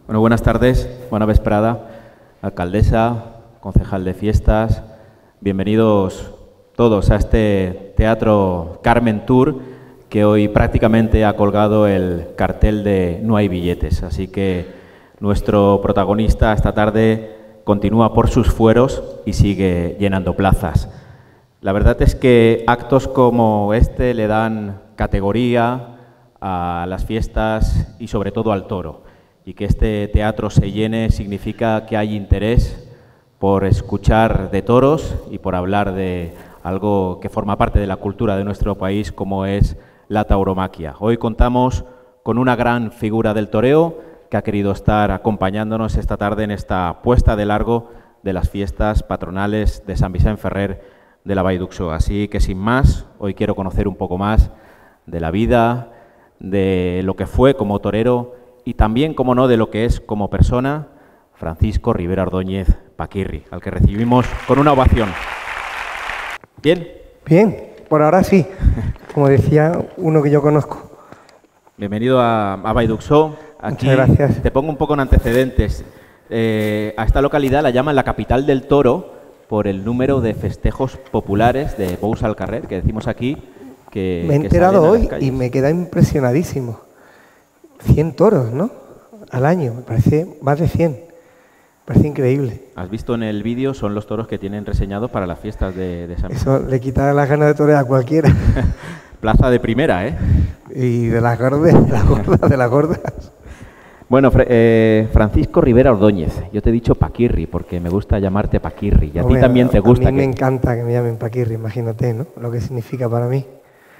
Bueno, buenas tardes, buena vesprada, alcaldesa, concejal de fiestas, bienvenidos todos a este Teatro Carmen Tour, que hoy prácticamente ha colgado el cartel de No hay billetes, así que nuestro protagonista esta tarde continúa por sus fueros y sigue llenando plazas. La verdad es que actos como este le dan categoría a las fiestas y sobre todo al toro. Y que este teatro se llene significa que hay interés por escuchar de toros y por hablar de algo que forma parte de la cultura de nuestro país, como es la tauromaquia. Hoy contamos con una gran figura del toreo que ha querido estar acompañándonos esta tarde en esta puesta de largo de las fiestas patronales de Sant Vicent Ferrer de la Vall d'Uixó. Así que sin más, hoy quiero conocer un poco más de la vida, de lo que fue como torero y también, como no, de lo que es como persona, Francisco Rivera Ordóñez Paquirri, al que recibimos con una ovación. ¿Bien? Bien, por ahora sí, como decía uno que yo conozco. Bienvenido a Vall d'Uixó. Aquí muchas gracias. Te pongo un poco en antecedentes. A esta localidad la llaman la capital del toro por el número de festejos populares de Bous al Carrer, que decimos aquí. Me he enterado hoy y me queda impresionadísimo. 100 toros, ¿no? Al año, me parece más de 100. Me parece increíble. Has visto en el vídeo, son los toros que tienen reseñados para las fiestas de San Vicente. Eso le quita las ganas de torear a cualquiera. Plaza de primera, ¿eh? Y de las gordas, de las gordas. Bueno, Francisco Rivera Ordóñez. Yo te he dicho Paquirri porque me gusta llamarte Paquirri. Y a ti también te gusta. A mí me encanta que me llamen Paquirri, imagínate, ¿no? Lo que significa para mí.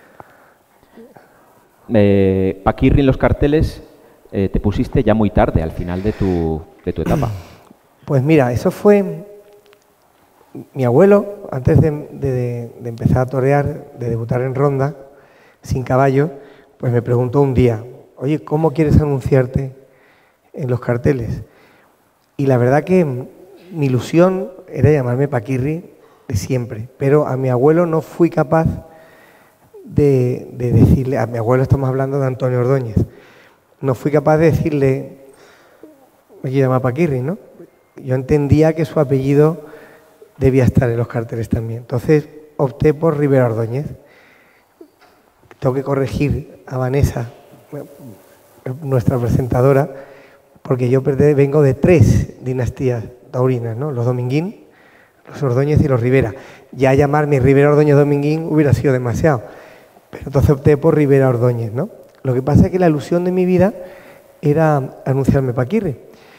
Paquirri en los carteles te pusiste ya muy tarde, al final de tu etapa. Pues mira, eso fue mi abuelo, antes de empezar a torear, de debutar en ronda, sin caballo, pues me preguntó un día, oye, ¿cómo quieres anunciarte en los carteles? Y la verdad que mi ilusión era llamarme Paquirri de siempre, pero a mi abuelo no fui capaz de decirle, a mi abuelo estamos hablando de Antonio Ordóñez, no fui capaz de decirle, me quiero llamar Paquirri, ¿no? Yo entendía que su apellido debía estar en los carteles también. Entonces opté por Rivera Ordóñez. Tengo que corregir a Vanessa, nuestra presentadora, porque yo vengo de 3 dinastías taurinas, ¿no? Los Dominguín, los Ordóñez y los Rivera. Ya llamarme Rivera Ordóñez Dominguín hubiera sido demasiado. Pero entonces opté por Rivera Ordóñez, ¿no? Lo que pasa es que la ilusión de mi vida era anunciarme Paquirri.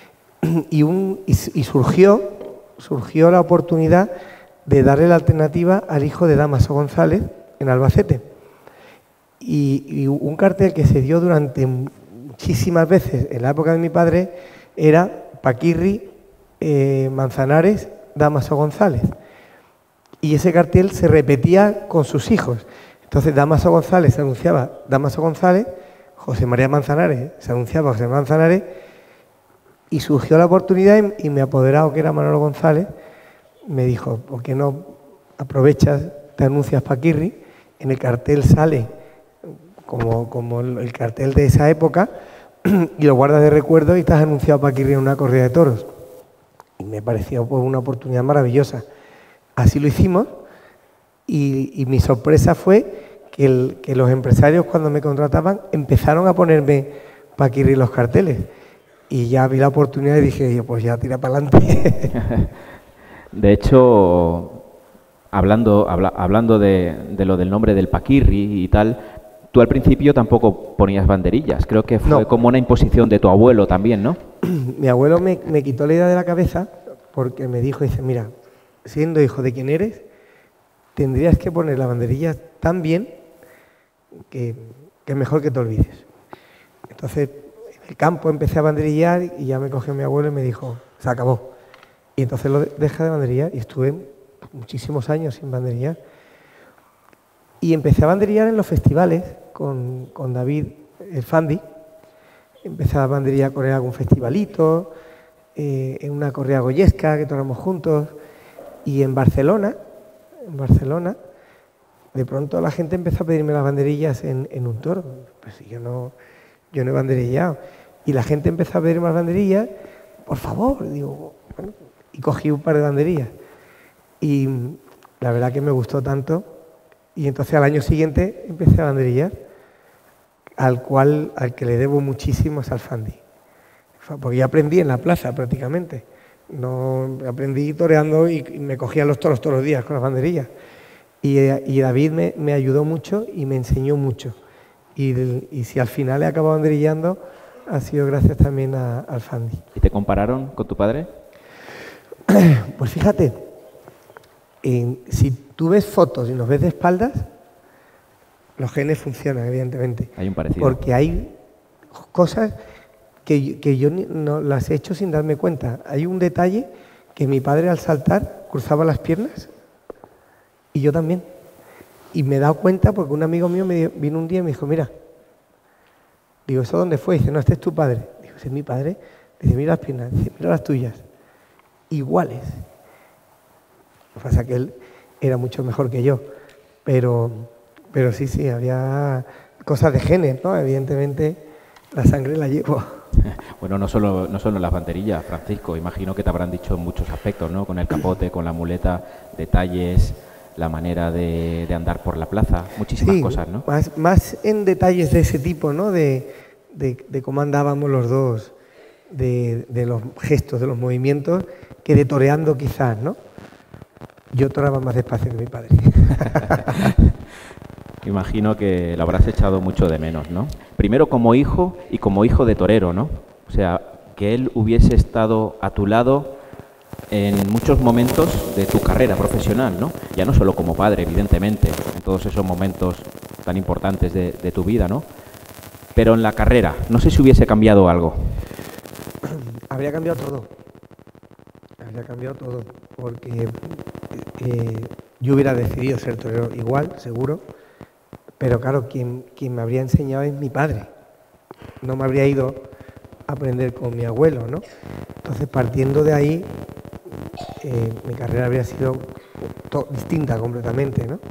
Y surgió la oportunidad de darle la alternativa al hijo de Dámaso González en Albacete. Y un cartel que se dio durante muchísimas veces en la época de mi padre era Paquirri, Manzanares, Dámaso González. Y ese cartel se repetía con sus hijos. Entonces Dámaso González se anunciaba Dámaso González, José María Manzanares se anunciaba José Manzanares, y surgió la oportunidad y mi apoderado, que era Manolo González, me dijo, ¿por qué no aprovechas, te anuncias Paquirri? En el cartel sale como el cartel de esa época y lo guardas de recuerdo y estás anunciado Paquirri en una corrida de toros. Y me pareció pues, una oportunidad maravillosa. Así lo hicimos y mi sorpresa fue que los empresarios, cuando me contrataban, empezaron a ponerme Paquirri en los carteles. Y ya vi la oportunidad y dije, pues ya tira para adelante. De hecho, hablando de lo del nombre del Paquirri y tal, tú al principio tampoco ponías banderillas. Creo que fue como una imposición de tu abuelo también, ¿no? Mi abuelo me quitó la idea de la cabeza porque me dijo, dice, mira, siendo hijo de quien eres, tendrías que poner la banderilla tan bien que es mejor que te olvides. Entonces, en el campo empecé a banderillar y ya me cogió mi abuelo y me dijo, se acabó. Y entonces lo dejé de banderillar y estuve muchísimos años sin banderillar. Y empecé a banderillar en los festivales con David el Fandi. Empecé a banderillar con él algún festivalito, en una corrida goyesca que tornamos juntos. Y en Barcelona, de pronto la gente empezó a pedirme las banderillas en un toro. Pues yo no he banderillado. Y la gente empezó a ver más banderillas. Por favor, digo, bueno, y cogí un par de banderillas. Y la verdad que me gustó tanto. Y entonces al año siguiente empecé a banderillar, al que le debo muchísimo es al Fandi. Porque yo aprendí en la plaza prácticamente. No, aprendí toreando y me cogían los toros todos los días con las banderillas. Y David me ayudó mucho y me enseñó mucho. Y si al final he acabado banderillando, ha sido gracias también al Fandi. ¿Y te compararon con tu padre? Pues fíjate, si tú ves fotos y nos ves de espaldas, los genes funcionan, evidentemente. Hay un parecido. Porque hay cosas que yo no las he hecho sin darme cuenta. Hay un detalle que mi padre al saltar cruzaba las piernas y yo también. Y me he dado cuenta porque un amigo mío vino un día y me dijo, mira, digo, ¿eso dónde fue? Dice, no, este es tu padre. Digo, ¿ese es mi padre? Dice, mira las piernas, dice, mira las tuyas. Iguales. Lo que pasa es que él era mucho mejor que yo. Pero sí, había cosas de genes, ¿no? Evidentemente la sangre la llevo. Bueno, no solo las banderillas, Francisco, imagino que te habrán dicho en muchos aspectos, ¿no? Con el capote, con la muleta, detalles, la manera de andar por la plaza, muchísimas cosas, ¿no? Más en detalles de ese tipo, ¿no? De cómo andábamos los dos, de los gestos, de los movimientos, que de toreando quizás, ¿no? Yo toreaba más despacio que mi padre. Imagino que lo habrás echado mucho de menos, ¿no? Primero como hijo y como hijo de torero, ¿no? O sea, que él hubiese estado a tu lado en muchos momentos de tu carrera profesional, ¿no? Ya no solo como padre, evidentemente, en todos esos momentos tan importantes de tu vida, ¿no? Pero en la carrera, no sé si hubiese cambiado algo. Habría cambiado todo. Habría cambiado todo, porque yo hubiera decidido ser torero igual, seguro, pero claro, quien me habría enseñado es mi padre. No me habría ido a aprender con mi abuelo, ¿no? Entonces, partiendo de ahí, mi carrera habría sido distinta completamente, ¿no?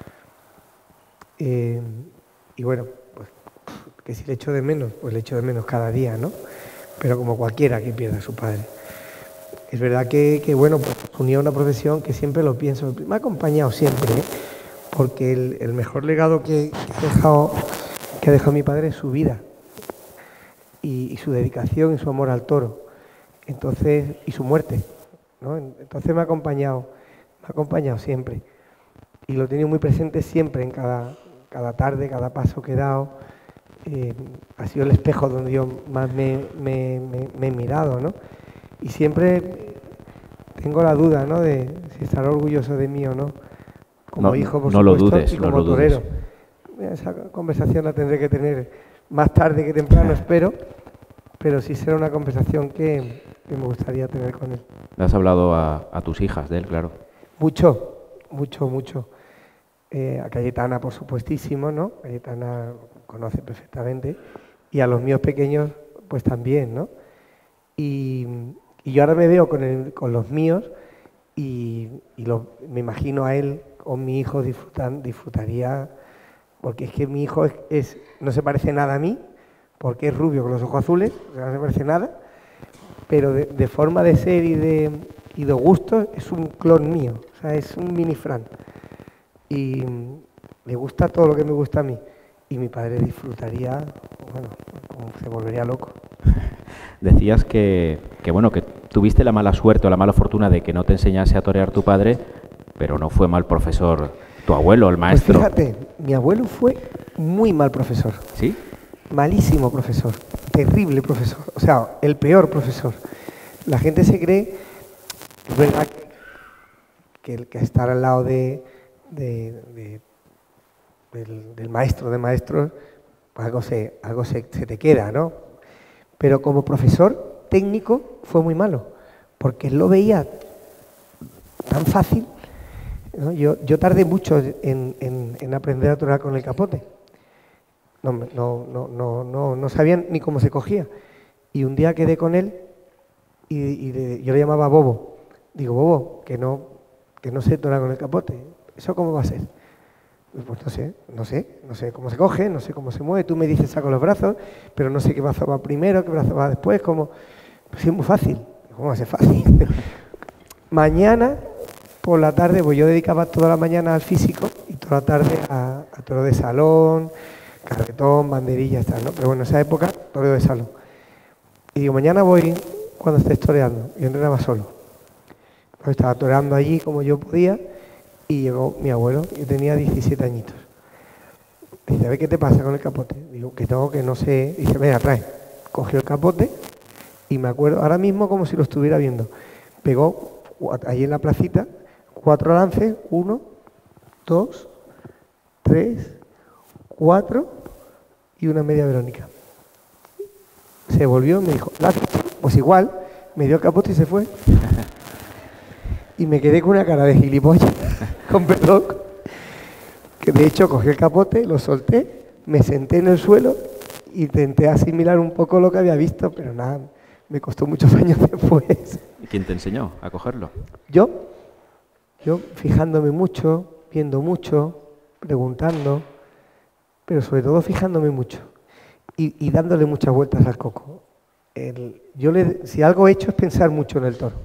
Y bueno, pues que si le echo de menos, pues le echo de menos cada día, ¿no? Pero como cualquiera que pierda a su padre. Es verdad que bueno, pues unía una profesión que siempre lo pienso, me ha acompañado siempre, ¿eh? Porque el mejor legado que ha dejado mi padre es su vida y su dedicación y su amor al toro, entonces, y su muerte, ¿no? Entonces me ha acompañado siempre y lo he tenido muy presente siempre en cada tarde, cada paso que he dado. Ha sido el espejo donde yo más me he mirado, ¿no? Y siempre tengo la duda, ¿no? De si estará orgulloso de mí o no. Como hijo, por supuesto, y como torero. Esa conversación la tendré que tener más tarde que temprano, espero, pero sí será una conversación que me gustaría tener con él. ¿Le has hablado a tus hijas de él, claro? Mucho. A Cayetana, por supuestísimo, ¿no? Cayetana conoce perfectamente. Y a los míos pequeños, pues también, ¿no? Y yo ahora me veo con los míos y me imagino a él o mi hijo disfrutaría, porque es que mi hijo no se parece nada a mí, porque es rubio con los ojos azules, no se parece nada, pero de forma de ser y de gusto es un clon mío, o sea, es un mini Fran. Y le gusta todo lo que me gusta a mí. Y mi padre disfrutaría, bueno, como se volvería loco. Decías que tuviste la mala suerte o la mala fortuna de que no te enseñase a torear tu padre, pero no fue mal profesor tu abuelo, el maestro. Pues fíjate, mi abuelo fue muy mal profesor. ¿Sí? Malísimo profesor, terrible profesor, o sea, el peor profesor. La gente se cree, es verdad, que estar al lado del maestro de maestros, pues algo se te queda, ¿no? Pero como profesor técnico fue muy malo, porque él lo veía tan fácil, ¿no? Yo tardé mucho en aprender a torear con el capote. No sabían ni cómo se cogía. Y un día quedé con él yo le llamaba Bobo. Digo, Bobo, que no sé torear con el capote. ¿Eso cómo va a ser? Pues no sé cómo se coge, no sé cómo se mueve. Tú me dices saco los brazos, pero no sé qué brazo va primero, qué brazo va después. Pues sí, es muy fácil. ¿Cómo va a ser fácil? Mañana, por la tarde, pues yo dedicaba toda la mañana al físico y toda la tarde a toro de salón, carretón, banderillas, tal, ¿no? Pero bueno, en esa época, toreo de salón. Y digo, mañana voy cuando estés toreando. Y entrenaba solo. Pues estaba toreando allí como yo podía y llegó mi abuelo. Yo tenía 17 añitos. Dice, a ver qué te pasa con el capote. Digo, que tengo que no sé. Dice, venga, trae. Cogió el capote y me acuerdo ahora mismo como si lo estuviera viendo. Pegó allí en la placita 4 lances, 1, 2, 3, 4 y una media Verónica. Se volvió y me dijo, pues igual, me dio el capote y se fue. Y me quedé con una cara de gilipollas, con perdón, que de hecho cogí el capote, lo solté, me senté en el suelo, intenté asimilar un poco lo que había visto, pero nada, me costó muchos años después. ¿Y quién te enseñó a cogerlo? Yo fijándome mucho, viendo mucho, preguntando, pero sobre todo fijándome mucho y dándole muchas vueltas al coco. Si algo he hecho es pensar mucho en el toro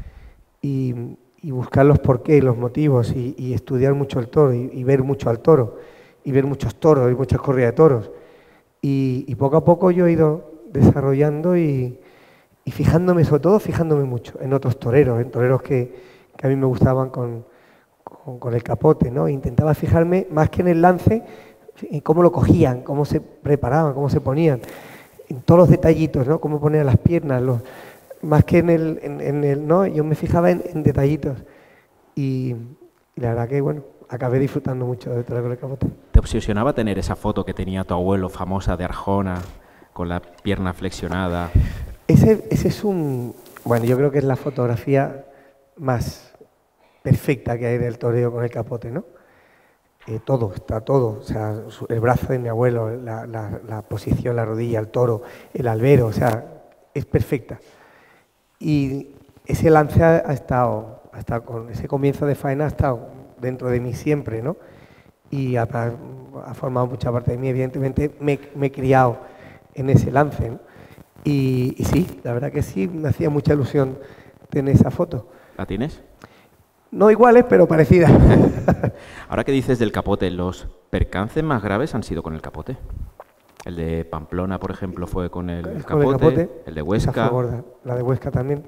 y buscar los porqués, los motivos y estudiar mucho el toro y ver mucho al toro y ver muchos toros y muchas corridas de toros. Y poco a poco yo he ido desarrollando y fijándome, sobre todo fijándome mucho en otros toreros, en toreros que a mí me gustaban con el capote, ¿no? Intentaba fijarme más que en el lance, en cómo lo cogían, cómo se preparaban, cómo se ponían, en todos los detallitos, ¿no? Cómo ponían las piernas, más que en el ¿no? Yo me fijaba en detallitos y la verdad que, bueno, acabé disfrutando mucho de torear con el capote. ¿Te obsesionaba tener esa foto que tenía tu abuelo famosa de Arjona, con la pierna flexionada? Ese es bueno, yo creo que es la fotografía más perfecta que hay del toreo con el capote, ¿no? Está todo, o sea, el brazo de mi abuelo, la posición, la rodilla, el toro, el albero, o sea, es perfecta. Y ese lance ha estado con ese comienzo de faena, ha estado dentro de mí siempre, ¿no? Y ha formado mucha parte de mí, evidentemente me he criado en ese lance, ¿no? Y sí, la verdad que sí, me hacía mucha ilusión tener esa foto. ¿La tienes? No iguales, pero parecidas. Ahora que dices del capote, ¿los percances más graves han sido con el capote? El de Pamplona, por ejemplo, fue con el capote, el de Huesca. Esa fue gorda. La de Huesca también.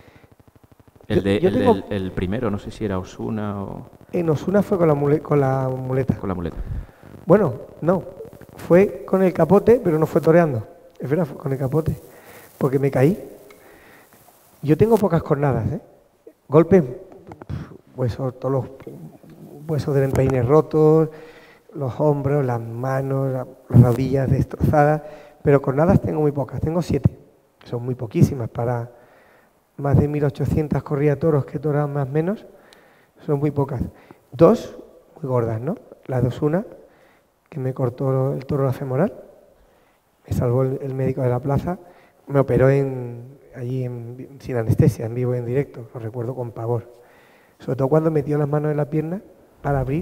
El primero, no sé si era Osuna o... En Osuna fue con la muleta. Con la muleta. Bueno, no. Fue con el capote, pero no fue toreando. Es verdad, fue con el capote. Porque me caí. Yo tengo pocas cornadas, ¿eh? Golpes, todos los huesos del empeine rotos, los hombros, las manos, las rodillas destrozadas, pero cornadas tengo muy pocas, tengo 7. Son muy poquísimas para más de 1800 corridas de toros que toran más o menos, son muy pocas. 2 muy gordas, ¿no? La de Osuna, que me cortó el toro la femoral, me salvó el médico de la plaza, me operó allí sin anestesia, en vivo y en directo, lo recuerdo con pavor. Sobre todo cuando metió las manos en la pierna para abrir,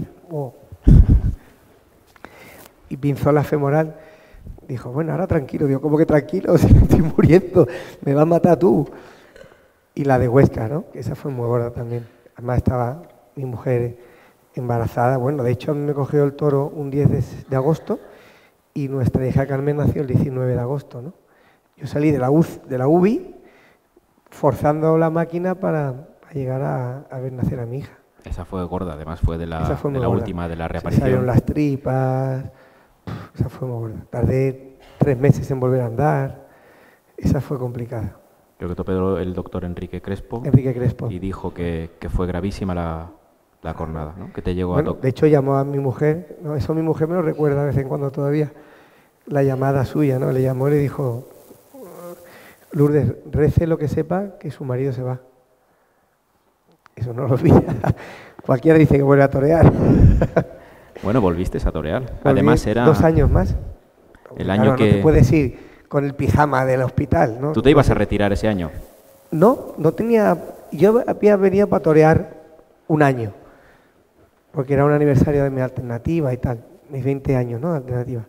y pinzó la femoral. Dijo, bueno, ahora tranquilo. Digo, ¿cómo que tranquilo? Si me estoy muriendo, me vas a matar tú. Y la de Huesca, ¿no? Que esa fue muy gorda también. Además estaba mi mujer embarazada. Bueno, de hecho a mí me cogió el toro un 10 de agosto y nuestra hija Carmen nació el 19 de agosto, ¿no? Yo salí de la UBI forzando la máquina para llegar a ver nacer a mi hija. Esa fue gorda, además fue de la última, de la reaparición. Se salieron las tripas, esa fue muy gorda. Tardé 3 meses en volver a andar, esa fue complicada. Creo que topó el doctor Enrique Crespo. Y dijo que fue gravísima la cornada, ¿no? Que te llegó a tocar. De hecho llamó a mi mujer, ¿no? Eso mi mujer me lo recuerda de vez en cuando todavía, la llamada suya, ¿no? Le llamó y le dijo, Lourdes, rece lo que sepa que su marido se va. Eso no lo olvida. Cualquiera dice que vuelve a torear. Bueno, volviste a torear. Además era... 2 años más. El año que... No te puedes ir con el pijama del hospital, ¿no? ¿Tú te ibas a retirar ese año? No tenía... Yo había venido para torear 1 año. porque era un aniversario de mi alternativa y tal, mis 20 años, ¿no? De alternativa.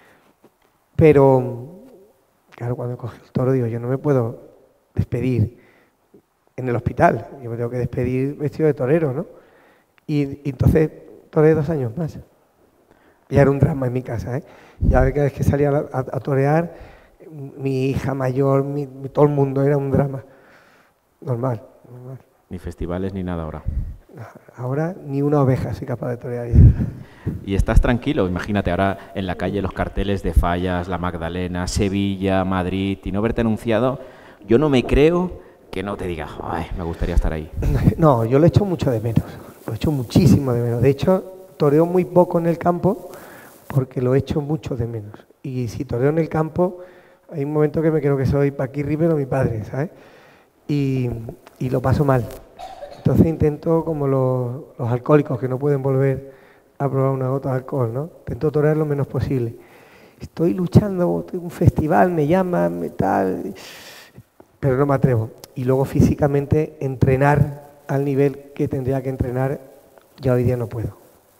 Pero, claro, cuando cogí el toro, digo, yo no me puedo despedir en el hospital, yo me tengo que despedir vestido de torero, ¿no? Y entonces toreé 2 años más. Ya era un drama en mi casa, ¿eh? Ya cada vez que salía a torear, mi hija mayor, todo el mundo era un drama. Normal. Ni festivales ni nada ahora. Ahora ni una oveja soy capaz de torear. Y estás tranquilo, imagínate ahora en la calle los carteles de Fallas, La Magdalena, Sevilla, Madrid, y no verte anunciado, yo no me creo que no te diga, ay, me gustaría estar ahí. No, yo lo echo mucho de menos, lo echo muchísimo de menos. De hecho, toreo muy poco en el campo porque lo echo mucho de menos. Y si toreo en el campo, hay un momento que me creo que soy Paquí Rivero, mi padre, ¿sabes? Y lo paso mal. Entonces intento, como los alcohólicos que no pueden volver a probar una gota de alcohol, ¿no? Intento torear lo menos posible. Estoy luchando, un festival, me llaman, tal, pero no me atrevo. Y luego físicamente entrenar al nivel que tendría que entrenar, ya hoy día no puedo.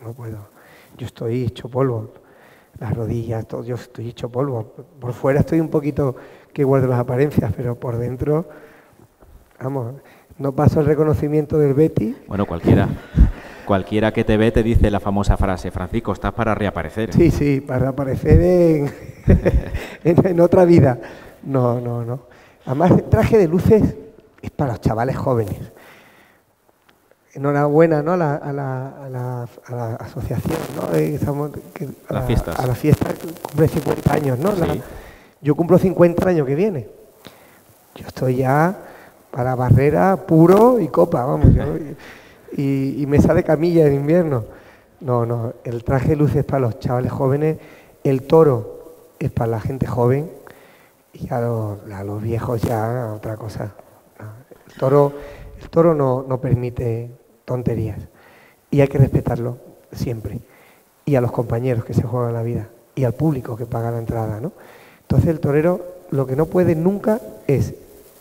Yo estoy hecho polvo, las rodillas, todo, yo estoy hecho polvo. Por fuera estoy un poquito que guardo las apariencias, pero por dentro, vamos, no paso el reconocimiento del Betty. Bueno, cualquiera que te ve te dice la famosa frase, Francisco, estás para reaparecer. Sí, para reaparecer en otra vida. No. Además, el traje de luces es para los chavales jóvenes. Enhorabuena, ¿no? a la asociación, ¿no? A la fiesta que cumple 50 años, ¿no? Sí. Yo cumplo 50 el año que viene. Yo estoy ya para barrera, puro y copa, vamos. Y mesa de camilla en invierno. No, el traje de luces es para los chavales jóvenes, el toro es para la gente joven y a los viejos ya otra cosa. El toro no permite tonterías y hay que respetarlo siempre. Y a los compañeros que se juegan la vida y al público que paga la entrada, ¿no? Entonces el torero lo que no puede nunca es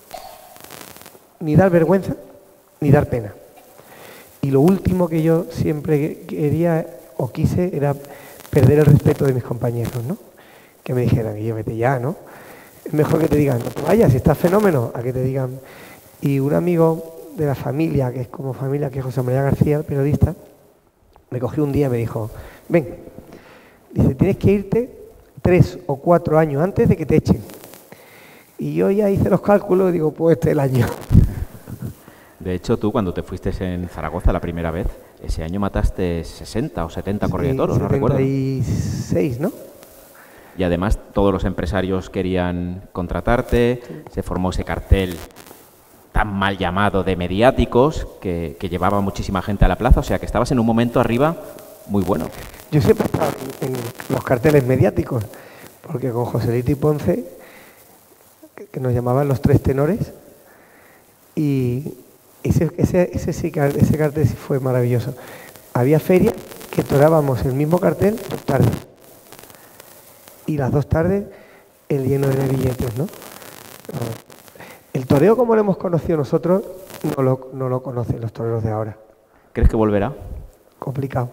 ni dar vergüenza ni dar pena. Y lo último que yo siempre quería o quise era perder el respeto de mis compañeros, ¿no? Que me dijeran, y yo vete ya, ¿no? Es mejor que te digan, no te vayas, estás fenómeno, a que te digan. Y un amigo de la familia, que es como familia, que es José María García, el periodista, me cogió un día y me dijo, ven, dice, tienes que irte 3 o 4 años antes de que te echen. Y yo ya hice los cálculos y digo, pues este es el año. De hecho, tú cuando te fuiste en Zaragoza la primera vez, ese año mataste 60 o 70 corridas de toros, no recuerdo. 76, ¿no? Y además todos los empresarios querían contratarte, se formó ese cartel tan mal llamado de mediáticos que llevaba muchísima gente a la plaza, o sea que estabas en un momento arriba muy bueno. Yo siempre estaba en los carteles mediáticos, porque con Joselito y Ponce, que nos llamaban los 3 tenores, y ese cartel sí fue maravilloso. Había ferias que torábamos el mismo cartel 2 tardes. Y las 2 tardes el lleno de billetes, ¿no? El toreo como lo hemos conocido nosotros no lo conocen los toreros de ahora. ¿Crees que volverá? Complicado.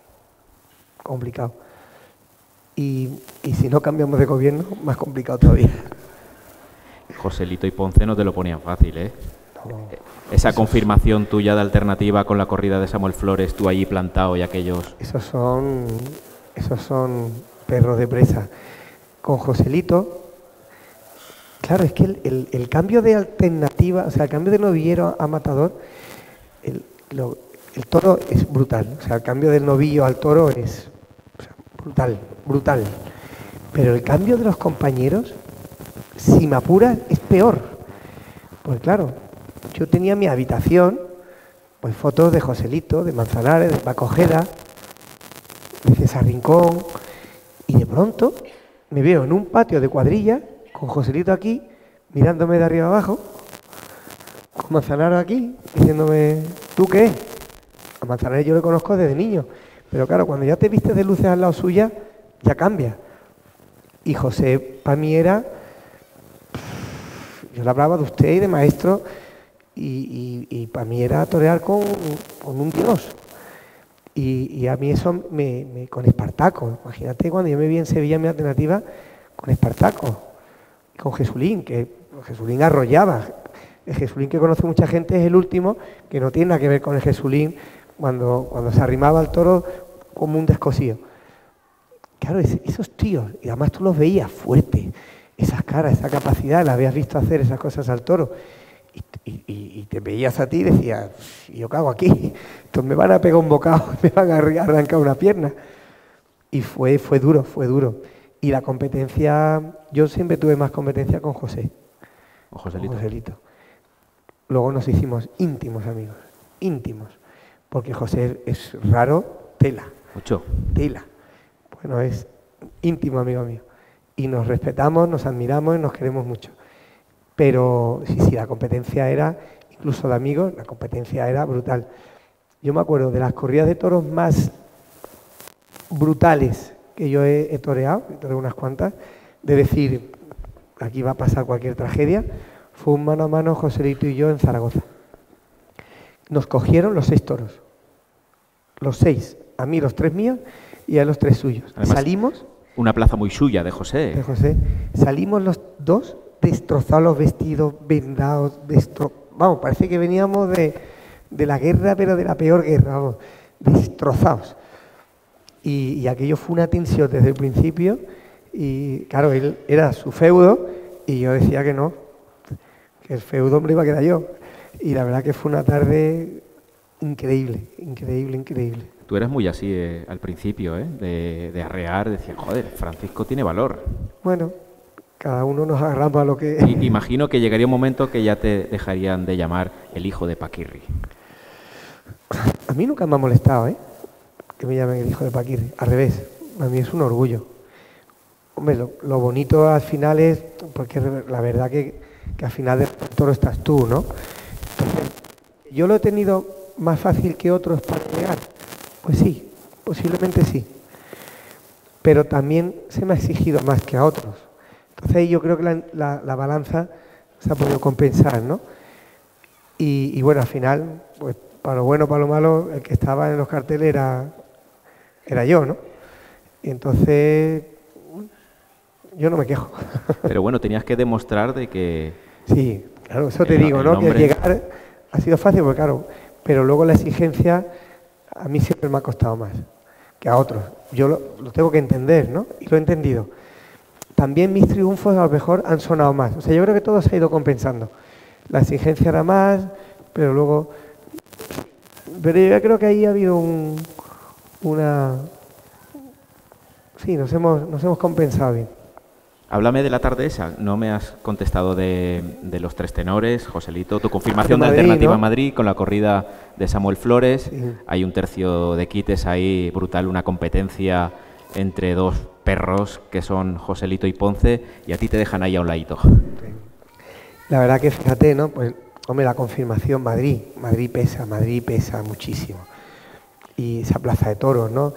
Y si no cambiamos de gobierno, más complicado todavía. Joselito y Ponce no te lo ponían fácil, ¿eh? No. Esa confirmación tuya de alternativa con la corrida de Samuel Flores, tú allí plantado y aquellos... Esos son perros de presa. Con Joselito, claro, es que el cambio de alternativa, o sea, el cambio de novillero a matador, el toro es brutal. O sea, el cambio del novillo al toro es brutal. Pero el cambio de los compañeros, si me apuras, es peor. Pues claro, yo tenía mi habitación, pues fotos de Joselito, de Manzanares, de Paco Ojeda, de César Rincón, y de pronto me veo en un patio de cuadrilla con Joselito aquí, mirándome de arriba abajo, con Manzanares aquí, diciéndome, ¿tú qué? A Manzanares yo le conozco desde niño, pero claro, cuando ya te vistes de luces al lado suya, ya cambia. Y José para mí era, yo le hablaba de usted y de maestro, y para mí era torear con un dios. Y a mí eso con Espartaco. Imagínate cuando yo me vi en Sevilla en mi alternativa con Espartaco, con Jesulín, que Jesulín arrollaba. El Jesulín que conoce mucha gente es el último, que no tiene nada que ver con el Jesulín cuando se arrimaba al toro como un descosido. Claro, esos tíos, y además tú los veías fuertes, esas caras, esa capacidad, la habías visto hacer esas cosas al toro. Y te veías a ti y decías, yo cago aquí, entonces me van a pegar un bocado, me van a arrancar una pierna. Y fue duro, fue duro. Y la competencia, yo siempre tuve más competencia con José. ¿O Joselito? Con Joselito. Luego nos hicimos íntimos amigos, íntimos. Porque José es raro, tela. Mucho. Tela. Bueno, es íntimo amigo mío. Y nos respetamos, nos admiramos y nos queremos mucho. Pero sí, la competencia era, incluso de amigos, la competencia era brutal. Yo me acuerdo de las corridas de toros más brutales que yo he toreado, he toreado unas cuantas, de decir, aquí va a pasar cualquier tragedia, fue un mano a mano Joselito y yo en Zaragoza. Nos cogieron los 6 toros, los 6, a mí los 3 míos y a los 3 suyos. Además, salimos... Una plaza muy suya de José. De José. Salimos los 2 destrozados los vestidos, vendados, vamos, parece que veníamos de la guerra, pero de la peor guerra, vamos, destrozados. Y aquello fue una tensión desde el principio, y claro, él era su feudo, y yo decía que no, que el feudo me lo iba a quedar yo. Y la verdad que fue una tarde increíble, increíble, increíble. Tú eras muy así al principio, de arrear, decían, joder, Francisco tiene valor. Bueno, cada uno nos agarramos a lo que... Imagino que llegaría un momento que ya te dejarían de llamar el hijo de Paquirri. A mí nunca me ha molestado, que me llamen el hijo de Paquirri. Al revés, a mí es un orgullo. Hombre, lo bonito al final es, porque la verdad que al final del toro estás tú, ¿no? Entonces, yo lo he tenido más fácil que otros para llegar. Pues sí, posiblemente sí. Pero también se me ha exigido más que a otros. Entonces yo creo que la balanza se ha podido compensar, ¿no? Y bueno, al final, pues para lo bueno, para lo malo, el que estaba en los carteles era yo, ¿no? Y entonces yo no me quejo. Pero bueno, tenías que demostrar de que... Sí, claro, eso te digo, ¿no? Que el llegar ha sido fácil, porque claro, pero luego la exigencia a mí siempre me ha costado más que a otros. Yo lo tengo que entender, ¿no? Y lo he entendido. También mis triunfos a lo mejor han sonado más. O sea, yo creo que todo se ha ido compensando. La exigencia era más, pero luego... Pero yo creo que ahí ha habido una... Sí, nos hemos compensado bien. Háblame de la tarde esa. No me has contestado de los 3 tenores, Joselito, tu confirmación de Madrid, Alternativa, ¿no? Madrid con la corrida de Samuel Flores. Sí. Hay un tercio de quites ahí brutal, una competencia entre 2 perros que son Joselito y Ponce, y a ti te dejan ahí a un ladito. La verdad que fíjate, ¿no? Pues, hombre, la confirmación Madrid pesa muchísimo. Y esa plaza de toros, ¿no?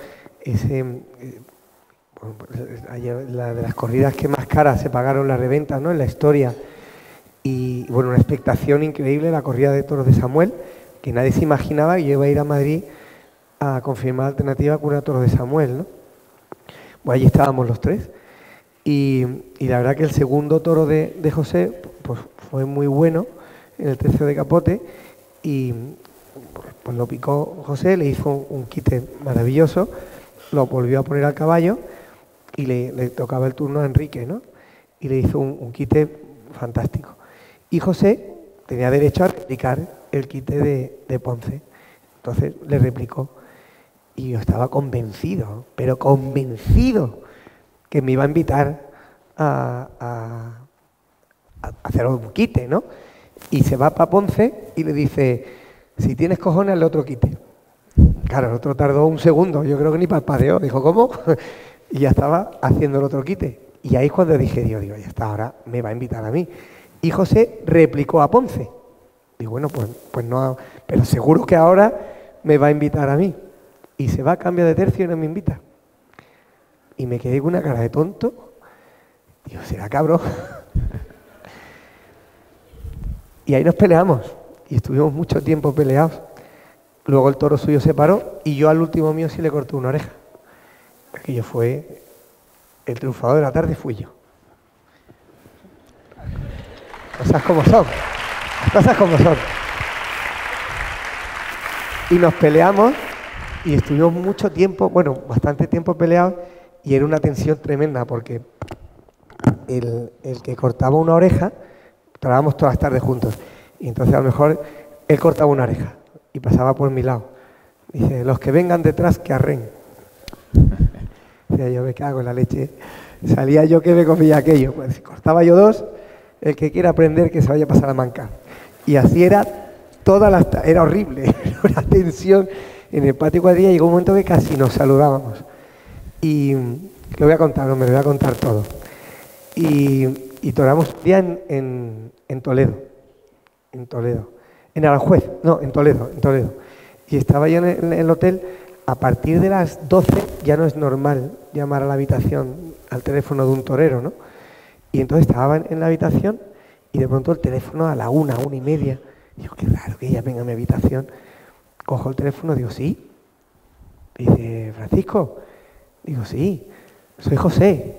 La de las corridas que más caras se pagaron las reventas, ¿no? En la historia. Y bueno, una expectación increíble, la corrida de toros de Samuel, que nadie se imaginaba que yo iba a ir a Madrid a confirmar Alternativa con una toros de Samuel, ¿no? Pues allí estábamos los 3. Y la verdad que el segundo toro de José pues fue muy bueno en el tercio de capote, y pues lo picó José, le hizo un quite maravilloso, lo volvió a poner al caballo y le tocaba el turno a Enrique, ¿no? Y le hizo un quite fantástico. Y José tenía derecho a replicar el quite de Ponce. Entonces le replicó. Y yo estaba convencido, pero convencido, que me iba a invitar a hacer un quite, ¿no? Y se va para Ponce y le dice, si tienes cojones, hazle otro quite. Claro, el otro tardó un segundo, yo creo que ni parpadeó. Dijo, ¿cómo? Y ya estaba haciendo el otro quite. Y ahí es cuando dije, Dios, digo, ya está, ahora me va a invitar a mí. Y José replicó a Ponce. Digo, bueno, pues no, pero seguro que ahora me va a invitar a mí. Y se va a cambiar de tercio y no me invita. Y me quedé con una cara de tonto. Digo, será cabrón. Y ahí nos peleamos. Y estuvimos mucho tiempo peleados. Luego el toro suyo se paró y yo al último mío sí le corté una oreja. Aquello fue el triunfador de la tarde, fui yo. Cosas como son. Las cosas como son. Y nos peleamos y estuvimos mucho tiempo, bueno, bastante tiempo peleados y era una tensión tremenda porque el que cortaba una oreja, trabajábamos todas las tardes juntos y entonces a lo mejor él cortaba una oreja y pasaba por mi lado. Dice, los que vengan detrás que arren. Decía yo, me cago en la leche. Salía yo que me comía aquello. Pues si cortaba yo dos, el que quiera aprender que se vaya a pasar a mancar. Y así era era horrible, era una tensión. En el patio cuadrilla llegó un momento que casi nos saludábamos. Y lo voy a contar, no me lo voy a contar todo. Y toramos un día en Toledo. En Aranjuez, no, en Toledo. Y estaba yo en el hotel. A partir de las 12 ya no es normal llamar a la habitación al teléfono de un torero, ¿no? Y entonces estaba en la habitación y de pronto el teléfono a la 1:30. Digo, qué raro que ella venga a mi habitación. Cojo el teléfono, digo, sí. Dice, Francisco. Digo, sí, soy José.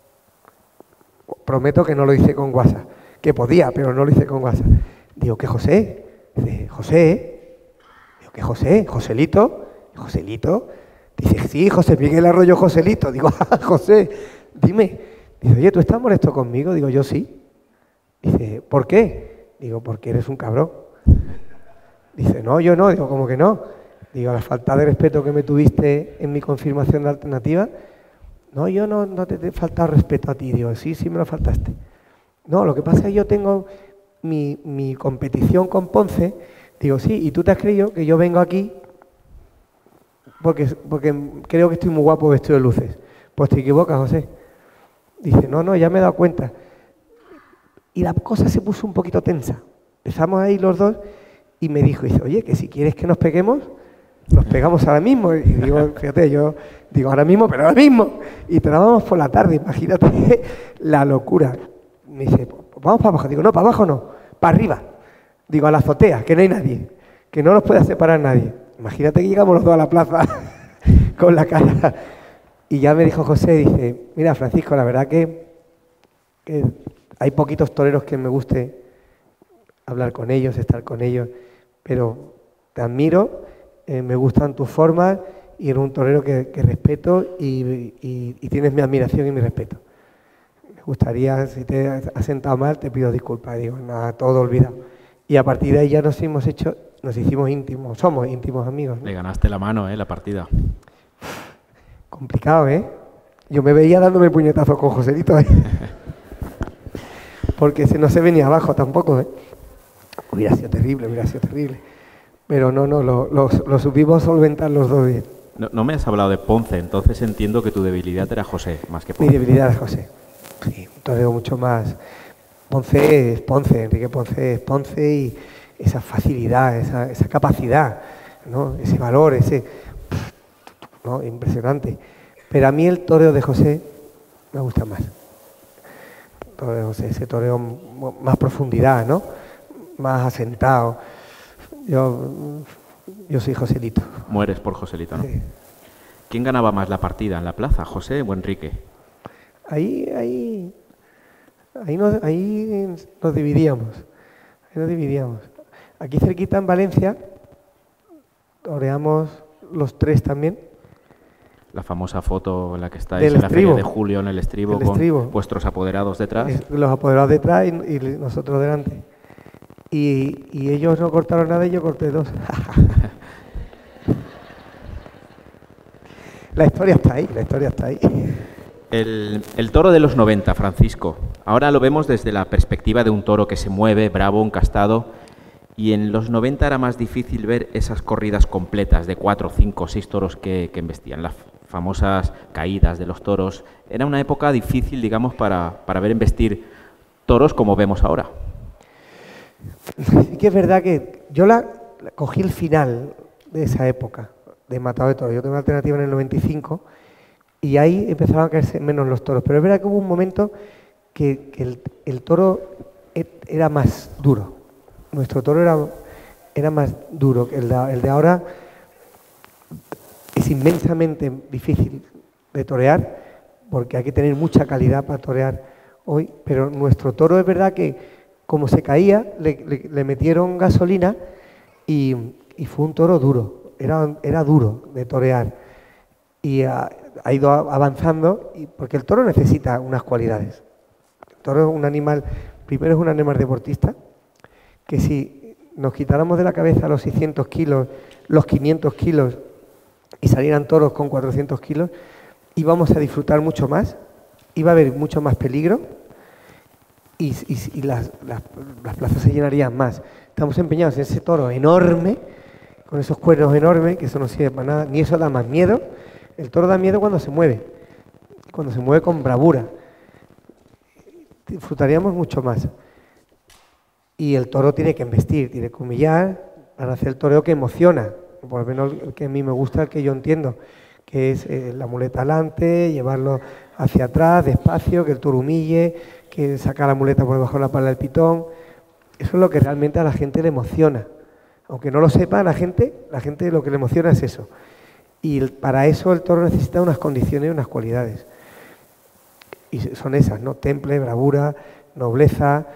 Prometo que no lo hice con WhatsApp. Que podía, pero no lo hice con WhatsApp. Digo, ¿qué José? Dice, José. Digo, ¿qué José? ¿Joselito? ¿Joselito? Dice, sí, José Miguel Arroyo Joselito. Digo, ah, José, dime. Dice, oye, ¿tú estás molesto conmigo? Digo, yo sí. Dice, ¿por qué? Digo, porque eres un cabrón. Dice, no, yo no. Digo, ¿cómo que no? Digo, la falta de respeto que me tuviste en mi confirmación de alternativa. No, yo no te he faltado respeto a ti. Digo, sí, me lo faltaste. No, lo que pasa es que yo tengo mi competición con Ponce. Digo, sí, y tú te has creído que yo vengo aquí porque creo que estoy muy guapo vestido de luces. Pues te equivocas, José. Dice, no, ya me he dado cuenta. Y la cosa se puso un poquito tensa. Empezamos ahí los dos y me dijo, dice, oye, que si quieres que nos peguemos, nos pegamos ahora mismo. Y digo, fíjate, yo digo ahora mismo, pero ahora mismo. Y trabajamos por la tarde, imagínate la locura. Me dice, vamos para abajo. Digo, no, para abajo no, para arriba. Digo, a la azotea, que no hay nadie, que no nos puede separar nadie. Imagínate que llegamos los dos a la plaza con la cara. Y ya me dijo José, dice, mira, Francisco, la verdad que hay poquitos toreros que me guste hablar con ellos, estar con ellos, pero te admiro, me gustan tus formas y eres un torero que respeto y tienes mi admiración y mi respeto. Me gustaría, si te has sentado mal, te pido disculpas. Digo, nada, todo olvidado. Y a partir de ahí ya nos hicimos íntimos, somos íntimos amigos, ¿no? Le ganaste la mano, la partida. Complicado, ¿eh? Yo me veía dándome puñetazos con Joselito, ¿eh? Porque no se venía abajo tampoco, ¿eh? Hubiera sido terrible. Pero no, lo supimos solventar los dos bien. No me has hablado de Ponce, entonces entiendo que tu debilidad era José, más que Ponce. Mi debilidad era José. Sí, un torero mucho más. Ponce es Ponce, Enrique Ponce es Ponce y esa facilidad, esa capacidad, ¿no? Ese valor, ¿no? Impresionante. Pero a mí el toreo de José me gusta más. El toreo de José, ese toreo más profundidad, ¿no? Más asentado. Yo soy Joselito. Mueres por Joselito, ¿no? Sí. ¿Quién ganaba más la partida en la plaza, José o Enrique? Ahí nos dividíamos. Aquí cerquita en Valencia toreamos los tres también. La famosa foto en la que estáis Del en la estribo. Feria de Julio en el estribo El estribo. con vuestros apoderados detrás. Los apoderados detrás y nosotros delante. Y ellos no cortaron nada y yo corté dos. La historia está ahí. El toro de los 90, Francisco. Ahora lo vemos desde la perspectiva de un toro que se mueve, bravo, encastado. Y en los 90 era más difícil ver esas corridas completas de 4, 5, 6 toros que embestían. Las famosas caídas de los toros. Era una época difícil, digamos, para ver embestir toros como vemos ahora. Sí que es verdad que yo cogí el final de esa época de matado de toros. Yo tengo una alternativa en el 95 y ahí empezaban a caerse menos los toros. Pero es verdad que hubo un momento que el toro era más duro. Nuestro toro era más duro. El de ahora es inmensamente difícil de torear porque hay que tener mucha calidad para torear hoy, pero nuestro toro es verdad que como se caía, le metieron gasolina y fue un toro duro, era duro de torear y ha ido avanzando porque el toro necesita unas cualidades. El toro es un animal, primero es un animal deportista, que si nos quitáramos de la cabeza los 600 kilos, los 500 kilos y salieran toros con 400 kilos, íbamos a disfrutar mucho más, iba a haber mucho más peligro y las plazas se llenarían más. Estamos empeñados en ese toro enorme, con esos cuernos enormes, que eso no sirve para nada, ni eso da más miedo. El toro da miedo cuando se mueve con bravura. Disfrutaríamos mucho más. Y el toro tiene que embestir, tiene que humillar para hacer el toreo que emociona, por lo menos el que a mí me gusta, el que yo entiendo, que es la muleta adelante, llevarlo hacia atrás, despacio, que el toro humille, que saca la muleta por debajo de la pala del pitón. Eso es lo que realmente a la gente le emociona. Aunque no lo sepa, la gente lo que le emociona es eso. Y para eso el toro necesita unas condiciones y unas cualidades. Y son esas, ¿no? Temple, bravura, nobleza,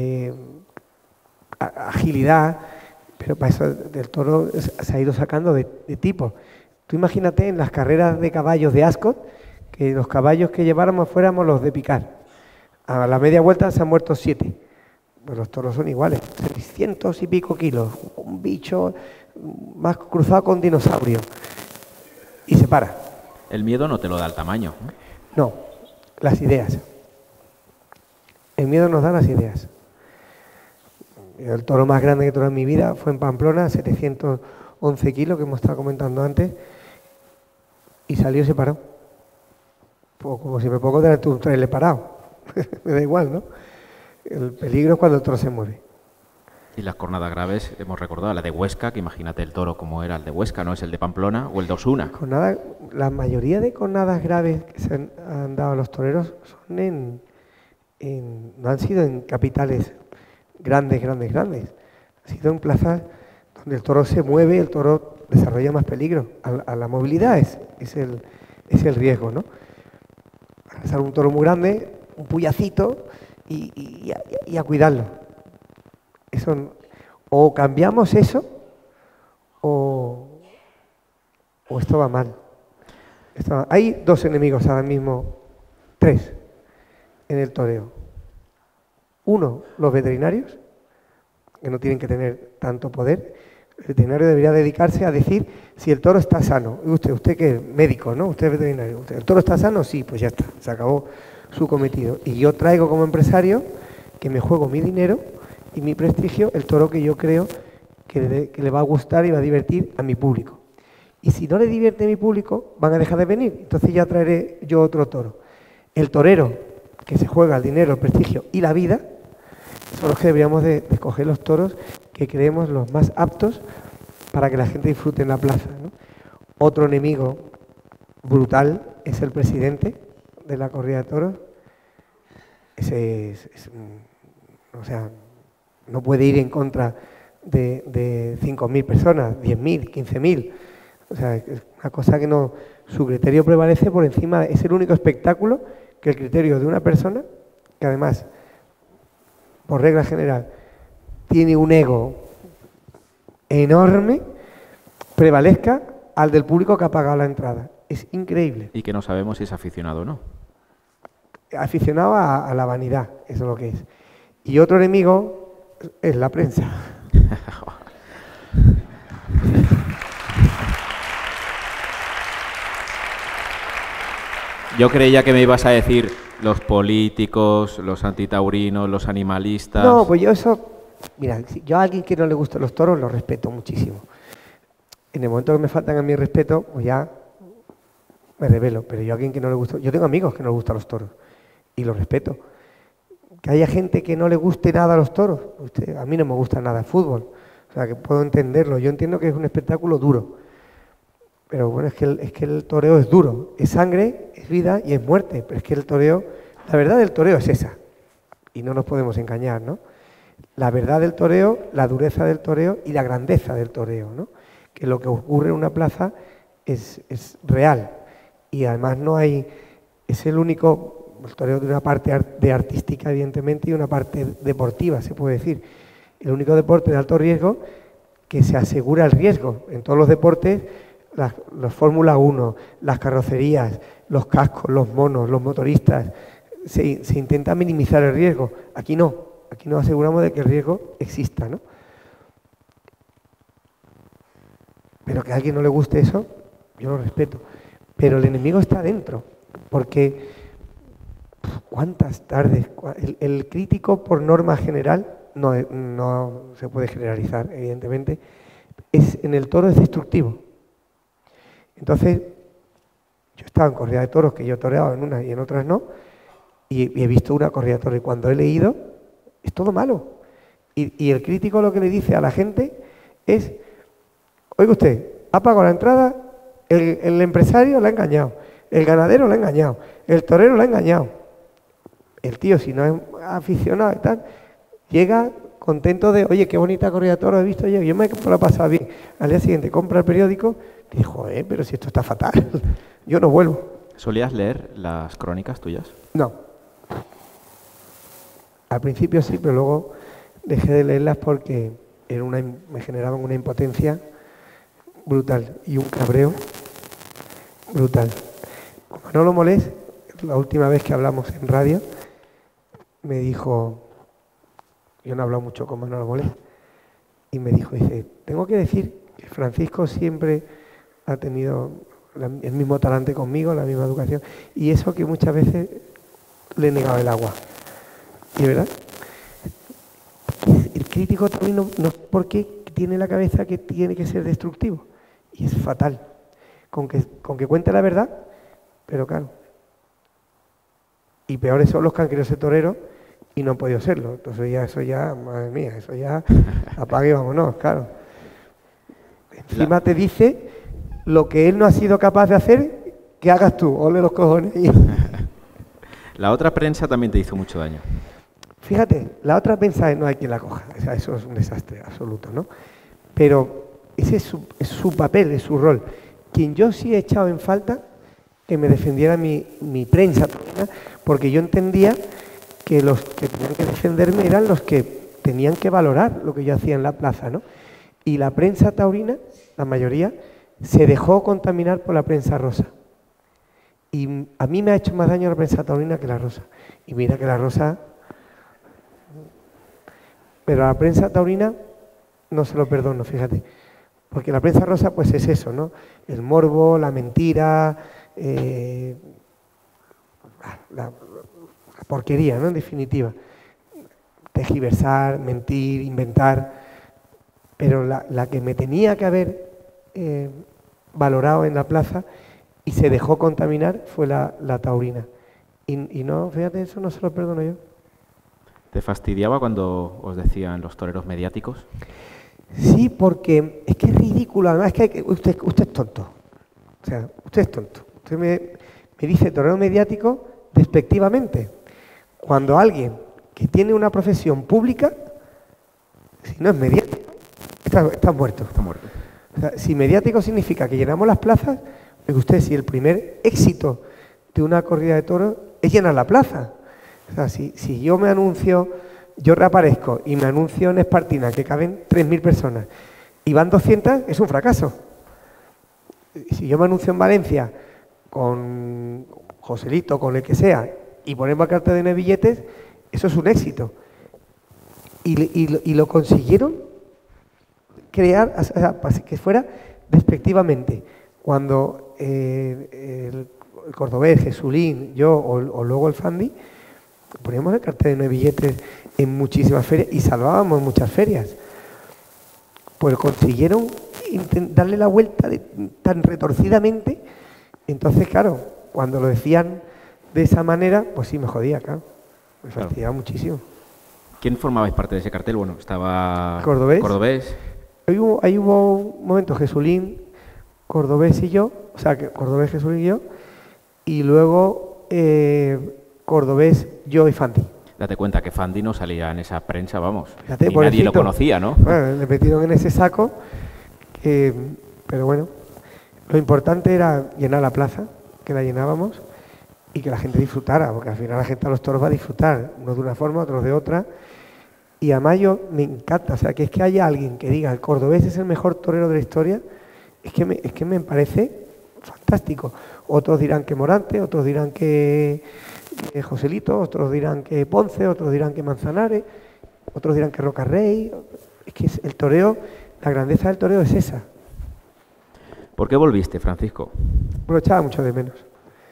agilidad. Pero para eso del toro se ha ido sacando de tipo. Tú imagínate en las carreras de caballos de Ascot, que los caballos que lleváramos fuéramos los de picar. A la media vuelta se han muerto 7. Pues los toros son iguales, 600 y pico kilos, un bicho más cruzado con dinosaurio. Y se para. El miedo no te lo da el tamaño. No, las ideas. El miedo nos da las ideas. El toro más grande que he torado en mi vida fue en Pamplona, 711 kilos, que hemos estado comentando antes, y salió y se paró. Pues como si me pongo delante de un trailer parado. Me da igual, ¿no? El peligro es cuando el toro se mueve. Y las cornadas graves, hemos recordado la de Huesca, que imagínate el toro como era el de Huesca, no es el de Pamplona o el de Osuna. La mayoría de cornadas graves que se han dado a los toreros son no han sido en capitales grandes. Ha sido en plazas donde el toro se mueve, el toro desarrolla más peligro. A la movilidad es el riesgo, ¿no? Sale un toro muy grande, un puyacito y a cuidarlo. Eso, o cambiamos eso o esto va mal. Hay 2 enemigos ahora mismo, 3 en el toreo. 1, los veterinarios, que no tienen que tener tanto poder. El veterinario debería dedicarse a decir si el toro está sano. Usted que es médico, ¿no? Usted es veterinario. ¿El toro está sano? Sí, pues ya está, se acabó su cometido. Y yo traigo como empresario, que me juego mi dinero y mi prestigio, el toro que yo creo que le va a gustar y va a divertir a mi público. Y si no le divierte a mi público, van a dejar de venir. Entonces ya traeré yo otro toro. El torero que se juega el dinero, el prestigio y la vida, son los que deberíamos de escoger los toros que creemos los más aptos para que la gente disfrute en la plaza, ¿no? Otro enemigo brutal es el presidente de la corrida de toros. Ese o sea, no puede ir en contra de 5.000 personas, 10.000, 15.000. O sea, es una cosa que no... Su criterio prevalece por encima, es el único espectáculo que el criterio de una persona, que además, por regla general, tiene un ego enorme, prevalezca al del público que ha pagado la entrada. Es increíble. Y que no sabemos si es aficionado o no. Aficionado a la vanidad, eso es lo que es. Y otro enemigo es la prensa. Yo creía que me ibas a decir los políticos, los antitaurinos, los animalistas... No, pues yo eso... Mira, yo a alguien que no le gustan los toros lo respeto muchísimo. En el momento que me faltan a mi respeto, pues ya me revelo. Pero yo a alguien que no le gusta... Yo tengo amigos que no les gustan los toros y los respeto. Que haya gente que no le guste nada a los toros. A mí no me gusta nada el fútbol. O sea, que puedo entenderlo. Yo entiendo que es un espectáculo duro. Pero bueno, es que el toreo es duro. Es sangre, es vida y es muerte. Pero es que el toreo... La verdad del toreo es esa. Y no nos podemos engañar, ¿no? la verdad del toreo, la dureza del toreo y la grandeza del toreo, ¿no? Que lo que ocurre en una plaza es real y además no hay, es el único, el toreo de una parte de artística evidentemente y una parte deportiva, se puede decir, el único deporte de alto riesgo que se asegura el riesgo. En todos los deportes, los Fórmula 1, las carrocerías, los cascos, los monos, los motoristas, se intenta minimizar el riesgo. Aquí no, aquí nos aseguramos de que el riesgo exista, ¿no? Pero que a alguien no le guste eso, yo lo respeto. Pero el enemigo está dentro, porque ¿cuántas tardes? El crítico, por norma general, no se puede generalizar, evidentemente, en el toro es destructivo. Entonces, yo estaba en corrida de toros, que yo toreaba en unas y en otras no, y he visto una corrida de toros, y cuando he leído, es todo malo. Y el crítico lo que le dice a la gente es, oiga usted, ha pagado la entrada, el empresario la ha engañado, el ganadero la ha engañado, el torero la ha engañado. El tío, si no es aficionado y tal, llega contento de, oye, qué bonita corrida de toros he visto yo me lo he pasado bien. Al día siguiente compra el periódico y dice, joder, pero si esto está fatal, yo no vuelvo. ¿Solías leer las crónicas tuyas? No. Al principio sí, pero luego dejé de leerlas porque me generaban una impotencia brutal y un cabreo brutal. Con Manolo Molés, la última vez que hablamos en radio, me dijo, yo no he hablado mucho con Manolo Molés, y me dijo, dice, tengo que decir que Francisco siempre ha tenido el mismo talante conmigo, la misma educación, y eso que muchas veces le he negado el agua. ¿Y verdad? El crítico también no porque tiene la cabeza que tiene que ser destructivo, y es fatal. Con que cuente la verdad, pero claro. Y peores son los que han querido ser toreros y no han podido serlo. Entonces eso ya, madre mía, eso ya apague y vámonos, claro. Encima te dice lo que él no ha sido capaz de hacer, que hagas tú, ole los cojones. La otra prensa también te hizo mucho daño. Fíjate, la otra prensa no hay quien la coja, o sea, eso es un desastre absoluto, ¿no? Pero ese es su papel, es su rol. Quien yo sí he echado en falta, que me defendiera mi prensa, porque yo entendía que los que tenían que defenderme eran los que tenían que valorar lo que yo hacía en la plaza, ¿no? Y la prensa taurina, la mayoría, se dejó contaminar por la prensa rosa. Y a mí me ha hecho más daño la prensa taurina que la rosa. Y mira que la rosa... Pero a la prensa taurina no se lo perdono, fíjate. Porque la prensa rosa pues es eso, ¿no? El morbo, la mentira, la porquería, ¿no? En definitiva. Tergiversar, mentir, inventar. Pero la que me tenía que haber valorado en la plaza y se dejó contaminar fue la taurina. Y no, fíjate, eso no se lo perdono yo. ¿Te fastidiaba cuando os decían los toreros mediáticos? Sí, porque es que es ridículo. Además, es que usted es tonto. O sea, usted es tonto. Usted me dice torero mediático despectivamente. Cuando alguien que tiene una profesión pública, si no es mediático, está muerto. Está muerto. O sea, si mediático significa que llenamos las plazas, pues usted, si el primer éxito de una corrida de toros es llenar la plaza. O sea, si yo me anuncio, yo reaparezco y me anuncio en Espartina que caben 3.000 personas y van 200, es un fracaso. Si yo me anuncio en Valencia con Joselito, con el que sea, y ponemos a carta de 9 billetes, eso es un éxito. Y lo consiguieron crear, o sea, para que fuera despectivamente. Cuando el cordobés, Jesulín, yo o luego el Fandi, poníamos el cartel de 9 billetes en muchísimas ferias y salvábamos muchas ferias. Pues consiguieron darle la vuelta tan retorcidamente. Entonces, claro, cuando lo decían de esa manera, pues sí me jodía, claro. Me fastidiaba muchísimo. ¿Quién formabais parte de ese cartel? Bueno, estaba Cordobés. Ahí hubo un momento, Jesulín, Cordobés y yo, o sea, Cordobés, Jesulín y yo, y luego Cordobés, yo y Fandi. Date cuenta que Fandi no salía en esa prensa, vamos. Fíjate, Y nadie lo pobrecito. conocía, ¿no? Bueno, le metieron en ese saco, pero bueno, lo importante era llenar la plaza, que la llenábamos, y que la gente disfrutara, porque al final la gente a los toros va a disfrutar, unos de una forma, otros de otra. Y además yo me encanta, o sea, que es que haya alguien que diga el cordobés es el mejor torero de la historia, es que me parece fantástico. Otros dirán que Morante, otros dirán que Joselito, otros dirán que Ponce, otros dirán que Manzanares, otros dirán que Rocarrey. Es que el toreo, la grandeza del toreo es esa. ¿Por qué volviste, Francisco? Lo echaba mucho de menos.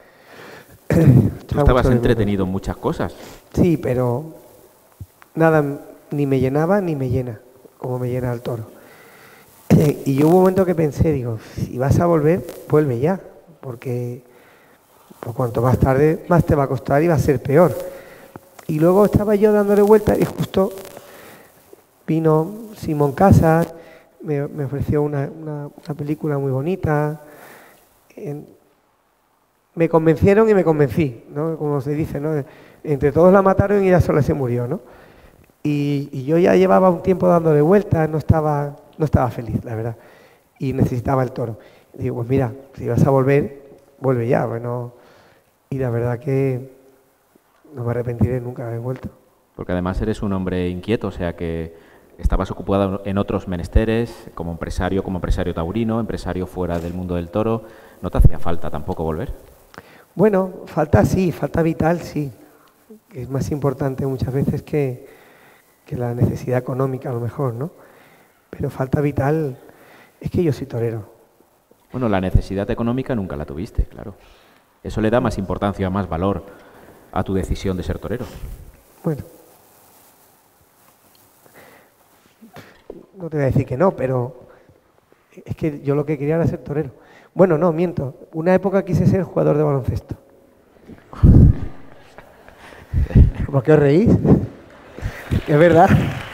Tú estabas entretenido en muchas cosas. Sí, pero nada, ni me llenaba ni me llena, como me llena el toro. Y yo hubo un momento que pensé, digo, si vas a volver, vuelve ya, porque pues, cuanto más tarde, más te va a costar y va a ser peor. Y luego estaba yo dándole vueltas y justo vino Simón Casas, me ofreció una película muy bonita. Me convencieron y me convencí, ¿no? Como se dice, ¿no? Entre todos la mataron y ella sola se murió, ¿no? Y yo ya llevaba un tiempo dándole vueltas, no estaba feliz, la verdad, y necesitaba el toro. Y digo, pues mira, si vas a volver, vuelve ya, bueno. Y la verdad que no me arrepentiré nunca de haber vuelto. Porque además eres un hombre inquieto, o sea que estabas ocupado en otros menesteres, como empresario taurino, empresario fuera del mundo del toro. ¿No te hacía falta tampoco volver? Bueno, falta sí, falta vital sí. Es más importante muchas veces que la necesidad económica a lo mejor, ¿no? Pero falta vital, es que yo soy torero. Bueno, la necesidad económica nunca la tuviste, claro. Eso le da más importancia, más valor a tu decisión de ser torero. Bueno, no te voy a decir que no, pero es que yo lo que quería era ser torero. Bueno, no, miento. Una época quise ser jugador de baloncesto. ¿Por qué os reís? Es verdad.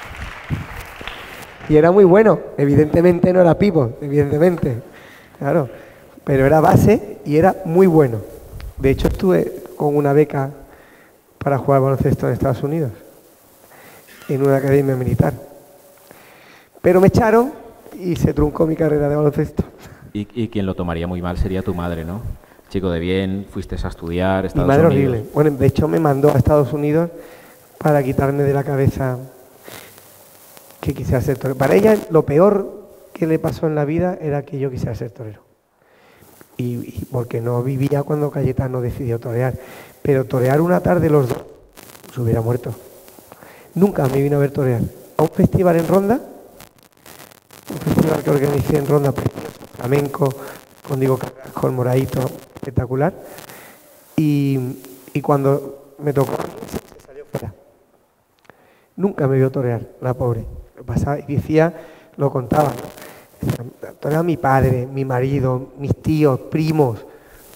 Y era muy bueno. Evidentemente no era pívot, evidentemente. Claro. Pero era base y era muy bueno. De hecho, estuve con una beca para jugar baloncesto en Estados Unidos, en una academia militar. Pero me echaron y se truncó mi carrera de baloncesto. Y quien lo tomaría muy mal sería tu madre, ¿no? Chico de bien, fuiste a estudiar, Mi madre horrible. Bueno, de hecho me mandó a Estados Unidos para quitarme de la cabeza que quisiera ser torero. Para ella lo peor que le pasó en la vida era que yo quisiera ser torero. Y porque no vivía cuando Cayetano decidió torear. Pero torear una tarde los dos, se hubiera muerto. Nunca me vino a ver torear. A un festival en Ronda, un festival que organicé en Ronda, flamenco, con Diego Carrasco, el Moradito, espectacular. Y cuando me tocó, se salió fuera. Nunca me vio torear, la pobre. Pasaba y decía, lo contaba, ¿no? Toreaba mi padre, mi marido, mis tíos, primos,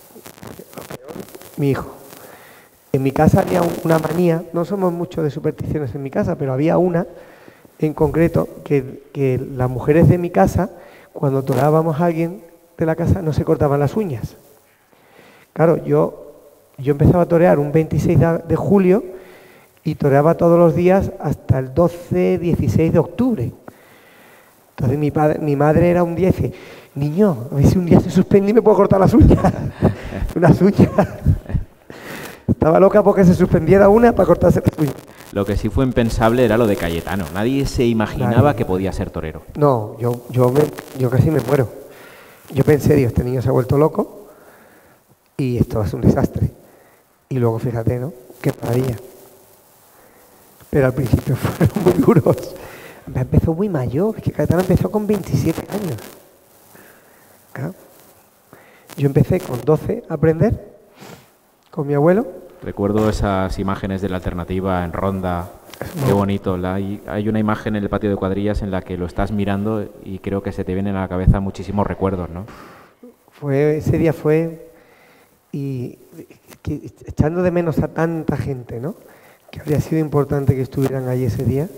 mi hijo. En mi casa había una manía, no somos muchos de supersticiones en mi casa, pero había una en concreto que las mujeres de mi casa, cuando toreábamos a alguien de la casa, no se cortaban las uñas. Claro, yo empezaba a torear un 26 de julio y toreaba todos los días hasta el 12, 16 de octubre. Entonces mi madre era un día y dice, niño, a ver si un día se suspende y me puedo cortar las uñas. Unas uñas. Estaba loca porque se suspendiera una para cortarse las uñas. Lo que sí fue impensable era lo de Cayetano. Nadie se imaginaba que podía ser torero. No, yo casi me muero. Yo pensé, Dios, este niño se ha vuelto loco y esto es un desastre. Y luego, fíjate, ¿no? Qué maravilla. Pero al principio fueron muy duros. Empezó muy mayor, es que Cayetano empezó con 27 años. Claro. Yo empecé con 12 a aprender, con mi abuelo. Recuerdo esas imágenes de la alternativa en Ronda. Qué bonito. Hay una imagen en el patio de cuadrillas en la que lo estás mirando y creo que se te vienen a la cabeza muchísimos recuerdos, ¿no? Ese día fue, y echando de menos a tanta gente, ¿no? Que habría sido importante que estuvieran allí ese día.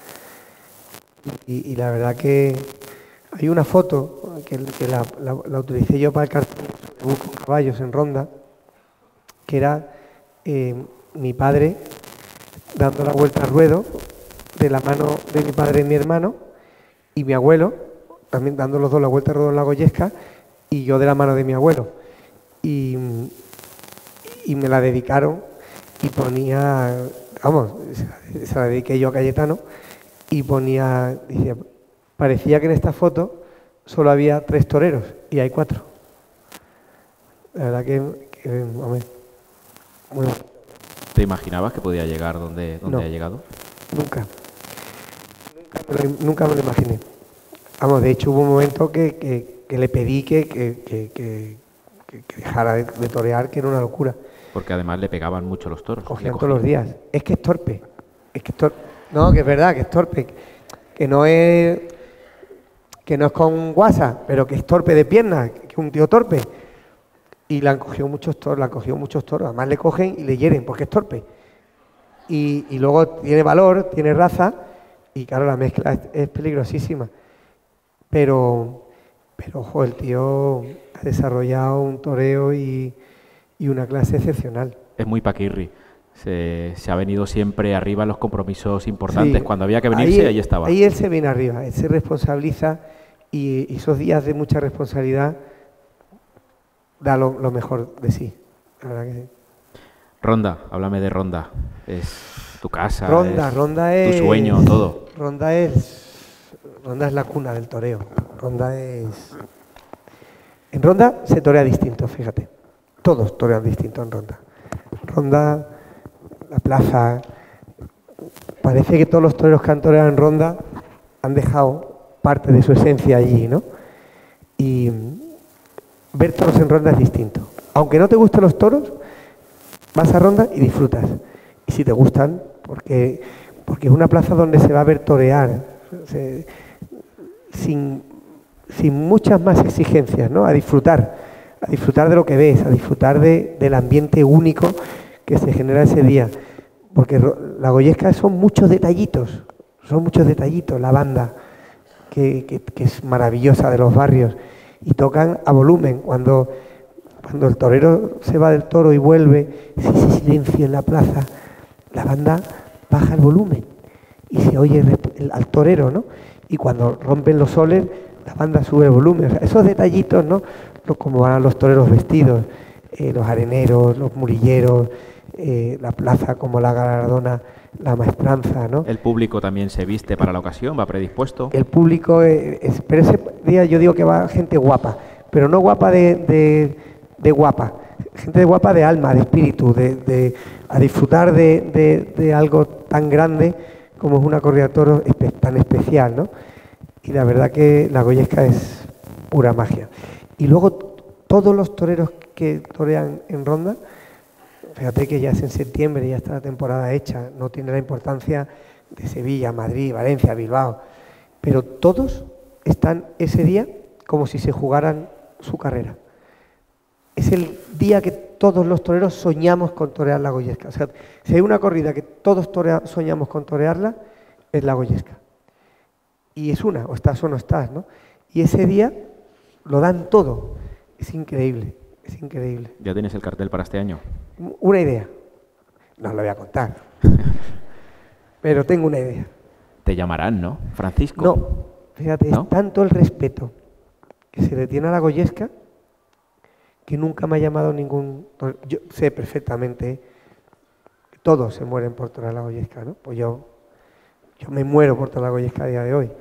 Y la verdad que hay una foto que la utilicé yo para el cartel con caballos en Ronda, que era mi padre dando la vuelta al ruedo de la mano de mi padre y mi hermano, y mi abuelo también dando los dos la vuelta al ruedo en la Goyesca, y yo de la mano de mi abuelo. Y me la dedicaron y ponía, vamos, se la dediqué yo a Cayetano, y ponía, decía, parecía que en esta foto solo había 3 toreros y hay 4. La verdad que hombre, muy... ¿Te imaginabas que podía llegar donde No, ha llegado? Nunca me lo imaginé. Vamos, de hecho hubo un momento que le pedí que dejara de torear, que era una locura. Porque además le pegaban mucho los toros. Cogían todos los días. Es que es torpe. No, que es verdad, que es torpe. Que no es con guasa, pero que es torpe de piernas, que es un tío torpe. Y le han cogido muchos toros, Además le cogen y le hieren porque es torpe. Y luego tiene valor, tiene raza, y claro, la mezcla es peligrosísima. Pero ojo, el tío ha desarrollado un toreo y una clase excepcional. Es muy paquirri. Se ha venido siempre arriba en los compromisos importantes. Sí, Cuando había que venirse, ahí estaba. Ahí él se viene arriba, él se responsabiliza, y esos días de mucha responsabilidad da lo mejor de sí. La verdad que sí. Ronda, háblame de Ronda. Es tu casa, Ronda es tu sueño, todo. Ronda es la cuna del toreo. En Ronda se torea distinto, fíjate. Todos torean distinto en Ronda. Ronda, la plaza. Parece que todos los toreros que han toreado en Ronda han dejado parte de su esencia allí, ¿no? Y ver toros en Ronda es distinto. Aunque no te gusten los toros, vas a Ronda y disfrutas. Y si te gustan, porque es una plaza donde se va a ver torear, sin muchas más exigencias, ¿no? A disfrutar de lo que ves, a disfrutar del ambiente único que se genera ese día. Porque la Goyesca son muchos detallitos, la banda, que es maravillosa, de los barrios, y tocan a volumen. Cuando el torero se va del toro y vuelve, ese silencio en la plaza, la banda baja el volumen y se oye al torero, ¿no? Y cuando rompen los soles, la banda sube el volumen. O sea, esos detallitos, ¿no? Como van los toreros vestidos, los areneros, los murilleros, la plaza como la galardona la maestranza, ¿no? El público también se viste para la ocasión, va predispuesto. El público, pero ese día yo digo que va gente guapa, pero no guapa de guapa, gente guapa de alma, de espíritu, a disfrutar de algo tan grande como es una corrida de toros tan especial, ¿no? Y la verdad que la Goyesca es pura magia. Y luego todos los toreros que torean en Ronda, fíjate que ya es en septiembre, ya está la temporada hecha, no tiene la importancia de Sevilla, Madrid, Valencia, Bilbao, pero todos están ese día como si se jugaran su carrera. Es el día que todos los toreros soñamos con torear la Goyesca. O sea, si hay una corrida que todos soñamos con torearla, es la Goyesca. Y es una, o estás o no estás, ¿no? Y ese día lo dan todo. Es increíble, es increíble. ¿Ya tienes el cartel para este año? Una idea. No lo voy a contar. Pero tengo una idea. Te llamarán, ¿no? Francisco. No, fíjate, ¿no? Es tanto el respeto que se le tiene a la Goyesca que nunca me ha llamado ningún... Yo sé perfectamente que todos se mueren por torear la Goyesca, ¿no? Pues yo me muero por torear la Goyesca a día de hoy.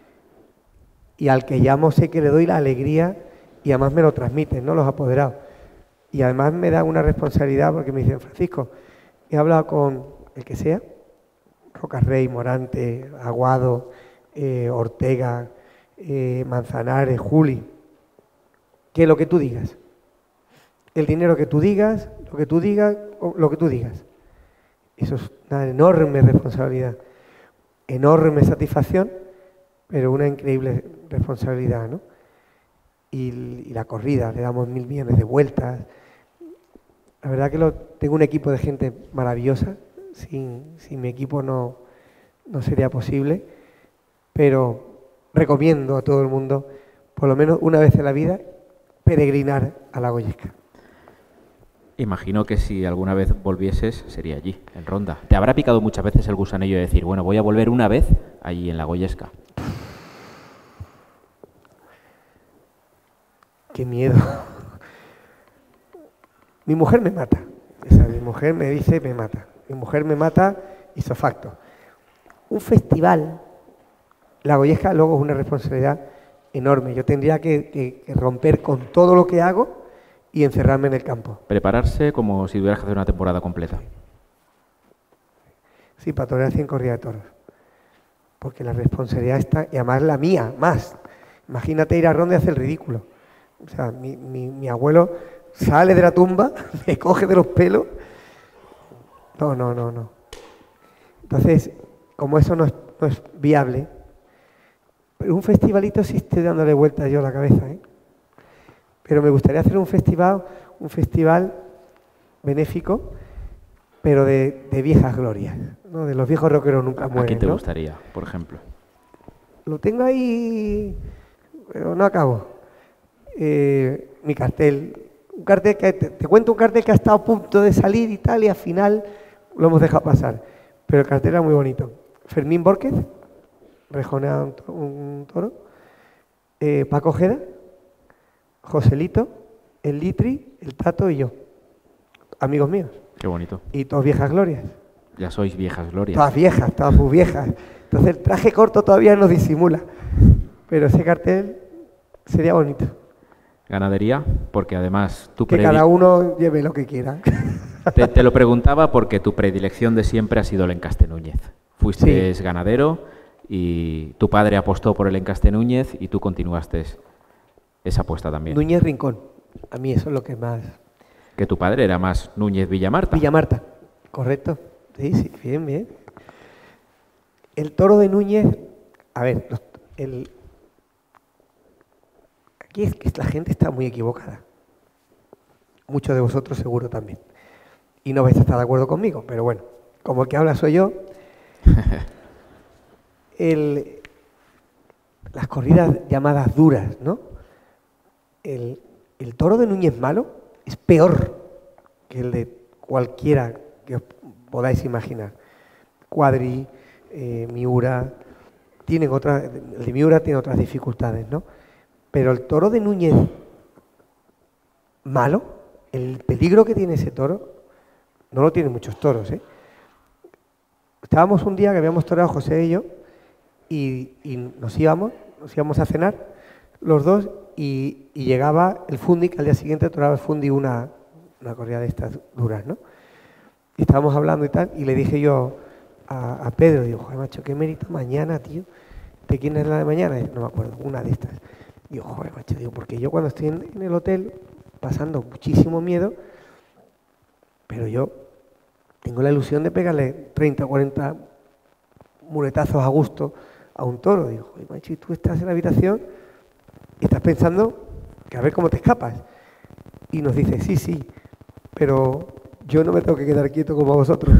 Y al que llamo sé que le doy la alegría y además me lo transmiten, ¿no? Los apoderados. Y además me da una responsabilidad porque me dicen, Francisco, he hablado con el que sea, Rocarrey, Morante, Aguado, Ortega, Manzanares, Juli, que lo que tú digas. El dinero que tú digas, lo que tú digas, lo que tú digas. Eso es una enorme responsabilidad, enorme satisfacción, pero una increíble responsabilidad, ¿no? Y la corrida, le damos 1.000 millones de vueltas. La verdad que tengo un equipo de gente maravillosa. Sin mi equipo no sería posible, pero recomiendo a todo el mundo, por lo menos una vez en la vida, peregrinar a la Goyesca. Imagino que si alguna vez volvieses sería allí, en Ronda. ¿Te habrá picado muchas veces el gusanillo de decir, bueno, voy a volver una vez allí en la Goyesca? Qué miedo. Mi mujer me mata. O sea, mi mujer me dice, me mata. Mi mujer me mata, hizo facto. Un festival, la Goyesca luego es una responsabilidad enorme. Yo tendría que romper con todo lo que hago y encerrarme en el campo. Prepararse como si tuvieras que hacer una temporada completa. Sí, para torear 100 corridas de toros. Porque la responsabilidad está, y además la mía, más. Imagínate ir a Ronda y hacer el ridículo. O sea, mi abuelo sale de la tumba, me coge de los pelos. No. Entonces, como eso no es viable, pero un festivalito sí estoy dándole vueltas yo a la cabeza, ¿eh? Pero me gustaría hacer un festival benéfico, pero de viejas glorias, ¿no? De los viejos rockeros nunca mueren. ¿A quién te ¿no? gustaría, por ejemplo? Lo tengo ahí, pero no acabo. Mi cartel. Un cartel que te cuento un cartel que ha estado a punto de salir y tal, y al final lo hemos dejado pasar. Pero el cartel era muy bonito. Fermín Borquez, rejonea un toro. Paco Ojeda, Joselito, el Litri, el Tato y yo. Amigos míos. Qué bonito. Y todas viejas glorias. Ya sois viejas glorias. Todas muy viejas. Entonces el traje corto todavía nos disimula. Pero ese cartel sería bonito. Ganadería, porque además tu Que cada uno lleve lo que quiera. Te lo preguntaba porque tu predilección de siempre ha sido el Encaste Núñez. Fuiste ganadero y tu padre apostó por el Encaste Núñez y tú continuaste esa apuesta también. Núñez Rincón. A mí eso es lo que más... Que tu padre era más Núñez Villamarta. Villamarta, correcto. Sí, bien. El toro de Núñez... A ver, aquí es que la gente está muy equivocada. Muchos de vosotros seguro también. Y no vais a estar de acuerdo conmigo, pero bueno, como el que habla soy yo, las corridas llamadas duras, ¿no? El toro de Núñez malo es peor que el de cualquiera que os podáis imaginar. Cuadri, Miura, el de Miura tiene otras dificultades, ¿no? Pero el toro de Núñez malo, el peligro que tiene ese toro, no lo tienen muchos toros, ¿eh? Estábamos un día que habíamos toreado José y yo y nos íbamos a cenar los dos y llegaba el Fundi, que al día siguiente toreaba el Fundi una corrida de estas duras, ¿no? Y estábamos hablando y tal, y le dije yo a Pedro, digo, joder, macho, qué mérito mañana, tío. ¿De quién es la de mañana? No me acuerdo, una de estas. Digo, joder, macho, digo, porque yo cuando estoy en el hotel pasando muchísimo miedo, pero yo tengo la ilusión de pegarle 30 o 40 muletazos a gusto a un toro. Digo, joder, macho, y tú estás en la habitación y estás pensando que a ver cómo te escapas. Y nos dice, sí, pero yo no me tengo que quedar quieto como a vosotros.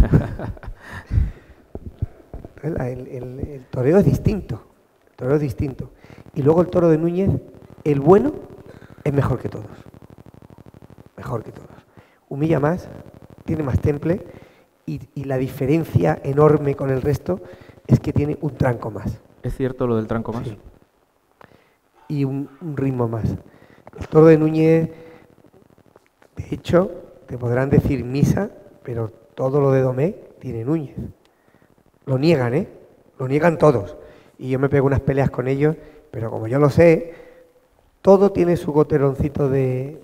El toreo es distinto. El toreo es distinto. Y luego el toro de Núñez, el bueno, es mejor que todos. Mejor que todos. Humilla más, tiene más temple y la diferencia enorme con el resto es que tiene un tranco más. ¿Es cierto lo del tranco más? Sí. Y un ritmo más. El toro de Núñez, de hecho, te podrán decir misa, pero todo lo de Domé tiene Núñez. Lo niegan, ¿eh? Lo niegan todos. Y yo me pego unas peleas con ellos, pero como yo lo sé, todo tiene su goteroncito de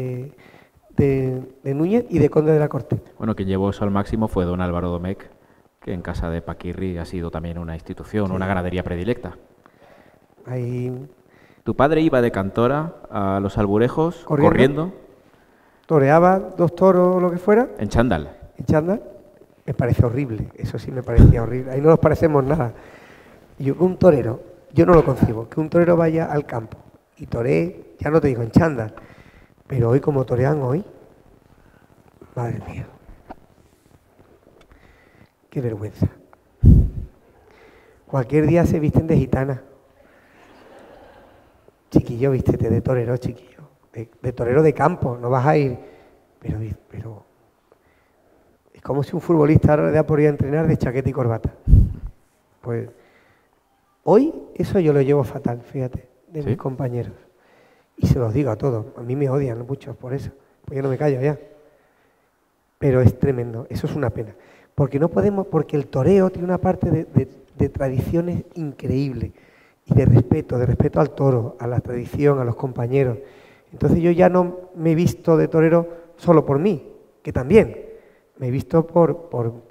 Núñez y de Conde de la Corte. Bueno, quien llevó eso al máximo fue don Álvaro Domecq, que en casa de Paquirri ha sido también una institución, una ganadería predilecta. Ahí... Tu padre iba de cantora a los alburejos, corriendo. Toreaba 2 toros o lo que fuera. En chándal. En chándal. Me parece horrible, eso sí me parecía horrible. Ahí no nos parecemos nada. Y yo, un torero, yo no lo concibo, que un torero vaya al campo y toree, ya no te digo en chándal, pero hoy como torean hoy, madre mía, qué vergüenza. Cualquier día se visten de gitana. Chiquillo, vístete de torero, chiquillo. De torero de campo, no vas a ir pero es como si un futbolista ahora le da por ir a entrenar de chaqueta y corbata. Pues hoy eso yo lo llevo fatal, fíjate, de ¿Sí? mis compañeros. Y se los digo a todos, a mí me odian muchos por eso, pues yo no me callo ya. Pero es tremendo, eso es una pena. Porque no podemos, porque el toreo tiene una parte de tradiciones increíble y de respeto al toro, a la tradición, a los compañeros. Entonces yo ya no me he visto de torero solo por mí, que también. Me he visto por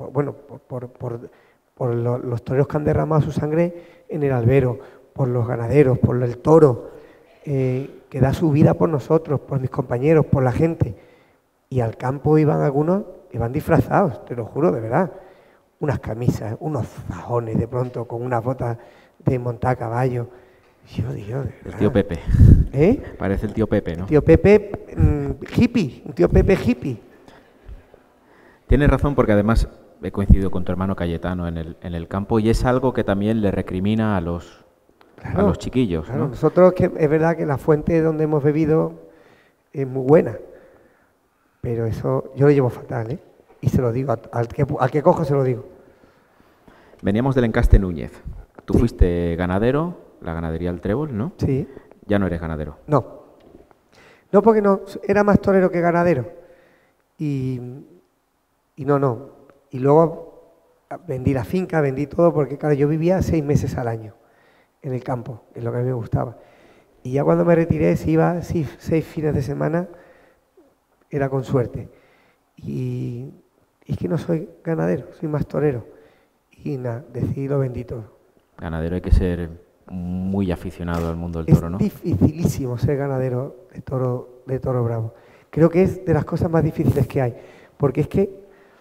los toreros que han derramado su sangre en el albero, por los ganaderos, por el toro, que da su vida por nosotros, por mis compañeros, por la gente. Y al campo iban algunos, iban disfrazados, te lo juro, de verdad. Unas camisas, unos fajones de pronto, con unas botas de montar a caballo. Yo digo, de verdad. El tío Pepe. ¿Eh? Parece el tío Pepe, ¿no? Tío Pepe hippie, un tío Pepe hippie. Tienes razón, porque además he coincidido con tu hermano Cayetano en el campo y es algo que también le recrimina a los chiquillos, Claro, ¿no? nosotros, que es verdad que la fuente donde hemos bebido es muy buena, pero eso yo lo llevo fatal, ¿eh? Y se lo digo, al que cojo se lo digo. Veníamos del Encaste Núñez. Tú Sí. fuiste ganadero, la ganadería El Trébol, ¿no? Sí. Ya no eres ganadero. No. No, porque no, era más torero que ganadero. Y no. Y luego vendí la finca, vendí todo, porque claro, yo vivía 6 meses al año en el campo, es lo que a mí me gustaba. Y ya cuando me retiré, si iba 6 fines de semana, era con suerte. Y es que no soy ganadero, soy más torero. Y nada, decidí lo vendí todo. Ganadero hay que ser muy aficionado al mundo del Es toro, ¿no? dificilísimo ser ganadero de toro bravo. Creo que es de las cosas más difíciles que hay, porque es que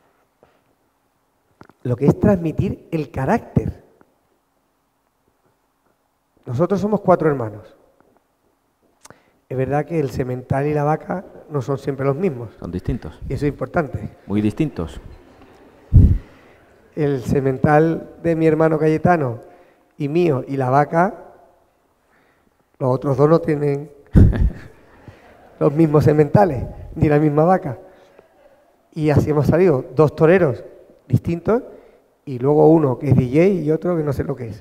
lo que es transmitir el carácter. Nosotros somos 4 hermanos. Es verdad que el semental y la vaca no son siempre los mismos, Son distintos. y eso es importante. Muy distintos. El semental de mi hermano Cayetano y mío y la vaca, los otros 2 no tienen los mismos sementales, ni la misma vaca. Y así hemos salido 2 toreros distintos y luego uno que es DJ y otro que no sé lo que es.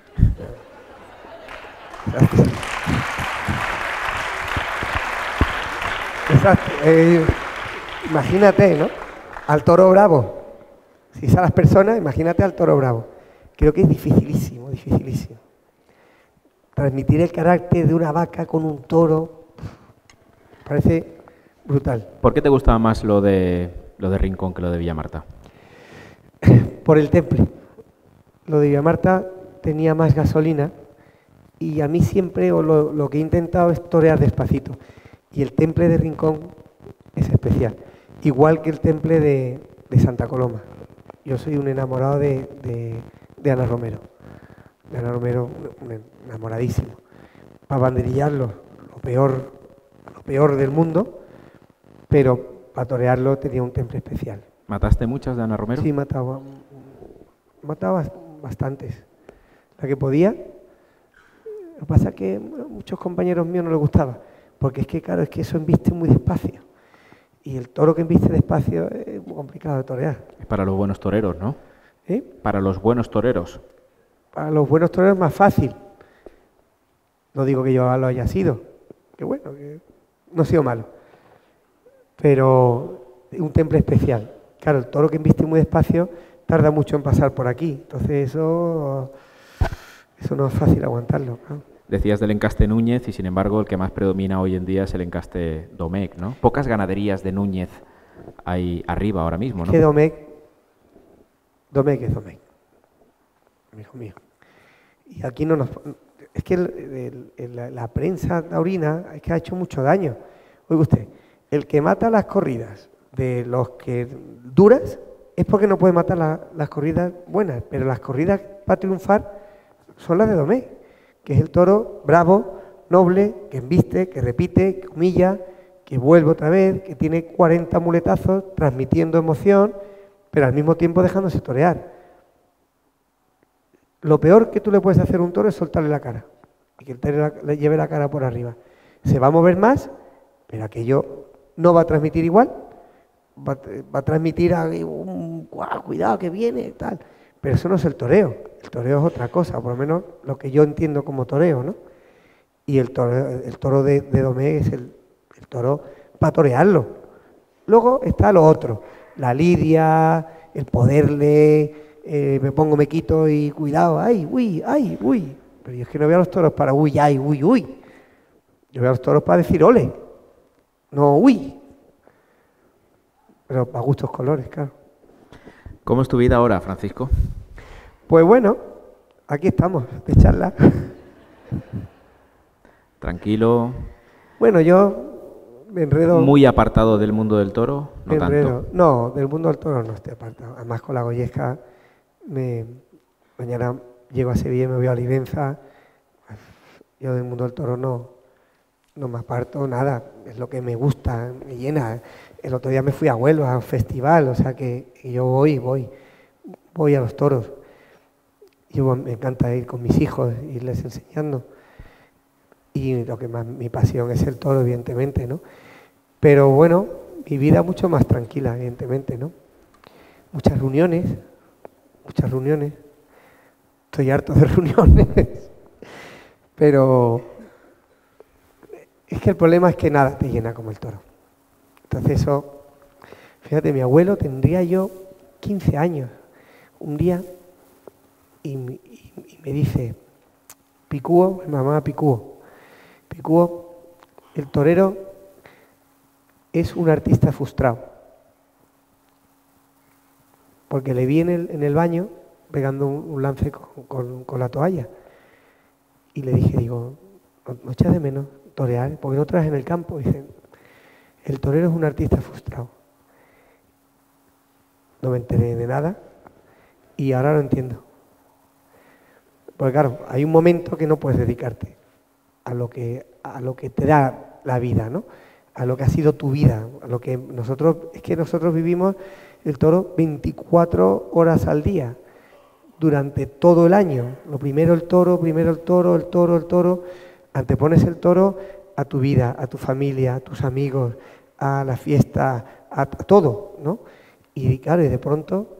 Exacto. Imagínate, ¿no? Al toro bravo. Si son las personas, imagínate al toro bravo. Creo que es dificilísimo, dificilísimo. Transmitir el carácter de una vaca con un toro parece brutal. ¿Por qué te gustaba más lo de Rincón que lo de Villamarta? Por el temple. Lo de Villamarta tenía más gasolina y a mí siempre lo que he intentado es torear despacito. Y el temple de Rincón es especial. Igual que el temple de Santa Coloma. Yo soy un enamorado de Ana Romero. De Ana Romero, un enamoradísimo. Para banderillarlo, lo peor del mundo, pero para torearlo tenía un temple especial. ¿Mataste muchas de Ana Romero? Sí, mataba bastantes. La que podía. Lo que pasa es que a muchos compañeros míos no les gustaba, porque es que, claro, es que eso embiste muy despacio. Y el toro que embiste despacio es muy complicado de torear. Es para los buenos toreros, ¿no? ¿Eh? Para los buenos toreros. Para los buenos toreros es más fácil. No digo que yo lo haya sido, que bueno, que no he sido malo. Pero un temple especial. Claro, el toro que embiste muy despacio tarda mucho en pasar por aquí. Entonces eso no es fácil aguantarlo, ¿no? Decías del Encaste Núñez y sin embargo el que más predomina hoy en día es el Encaste Domecq, ¿no? Pocas ganaderías de Núñez hay arriba ahora mismo, ¿no? Que Domecq es Domecq, hijo mío. Y aquí no nos... Es que la prensa taurina es que ha hecho mucho daño. Oiga usted, el que mata las corridas de los que duras es porque no puede matar las corridas buenas, pero las corridas para triunfar son las de Domecq, que es el toro bravo, noble, que embiste, que repite, que humilla, que vuelve otra vez, que tiene 40 muletazos transmitiendo emoción, pero al mismo tiempo dejándose torear. Lo peor que tú le puedes hacer a un toro es soltarle la cara y que el toro le lleve la cara por arriba. Se va a mover más, pero aquello no va a transmitir igual va a transmitir ¡guau, cuidado que viene! Tal. Pero eso no es el toreo. El toreo es otra cosa, por lo menos lo que yo entiendo como toreo, ¿no? Y el toro de Domecq es el toro para torearlo. Luego está lo otro, la lidia, el poderle, me quito y cuidado, ¡ay, uy, ay, uy! Pero yo es que no veo a los toros para uy, ay, uy, uy. Yo veo a los toros para decir ole, no uy. Pero para gustos colores, claro. ¿Cómo es tu vida ahora, Francisco? Pues bueno, aquí estamos, de charla. Tranquilo. Bueno, yo me enredo. ¿Muy apartado del mundo del toro? No tanto. No, del mundo del toro no estoy apartado. Además, con la Goyesca, mañana llego a Sevilla y me voy a Olivenza. Yo del mundo del toro no me aparto nada. Es lo que me gusta, me llena. El otro día me fui a Huelva, a un festival, o sea que yo voy a los toros. Me encanta ir con mis hijos, irles enseñando. Y lo que más, mi pasión es el toro, evidentemente, ¿no? Pero bueno, mi vida mucho más tranquila, evidentemente, ¿no? Muchas reuniones. Estoy harto de reuniones. Pero es que el problema es que nada te llena como el toro. Entonces eso, fíjate, mi abuelo tendría yo 15 años, un día, y me dice, Picúo, mi mamá Picúo, el torero es un artista frustrado, porque le vi en el baño pegando un lance con la toalla, y le dije, digo, ¿no echas de menos torear? ¿Por qué no traes en el campo? Y dice, el torero es un artista frustrado. No me enteré de nada y ahora lo entiendo. Porque claro, hay un momento que no puedes dedicarte a lo que te da la vida, ¿no? A lo que ha sido tu vida, a lo que nosotros vivimos el toro 24 horas al día, durante todo el año. Lo primero el toro, antepones el toro a tu vida, a tu familia, a tus amigos, a la fiesta, a todo, ¿no? Y claro, y de pronto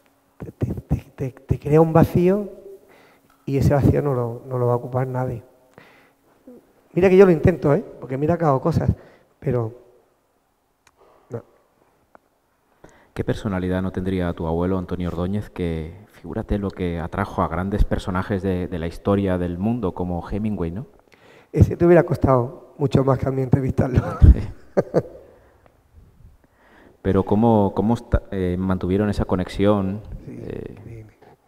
te crea un vacío y ese vacío no lo va a ocupar nadie. Mira que yo lo intento, porque mira que hago cosas, pero no. ¿Qué personalidad no tendría tu abuelo Antonio Ordóñez, que figúrate lo que atrajo a grandes personajes de la historia del mundo como Hemingway, ¿no? Ese te hubiera costado mucho más que a mí entrevistarlo. Pero ¿cómo mantuvieron esa conexión? Sí.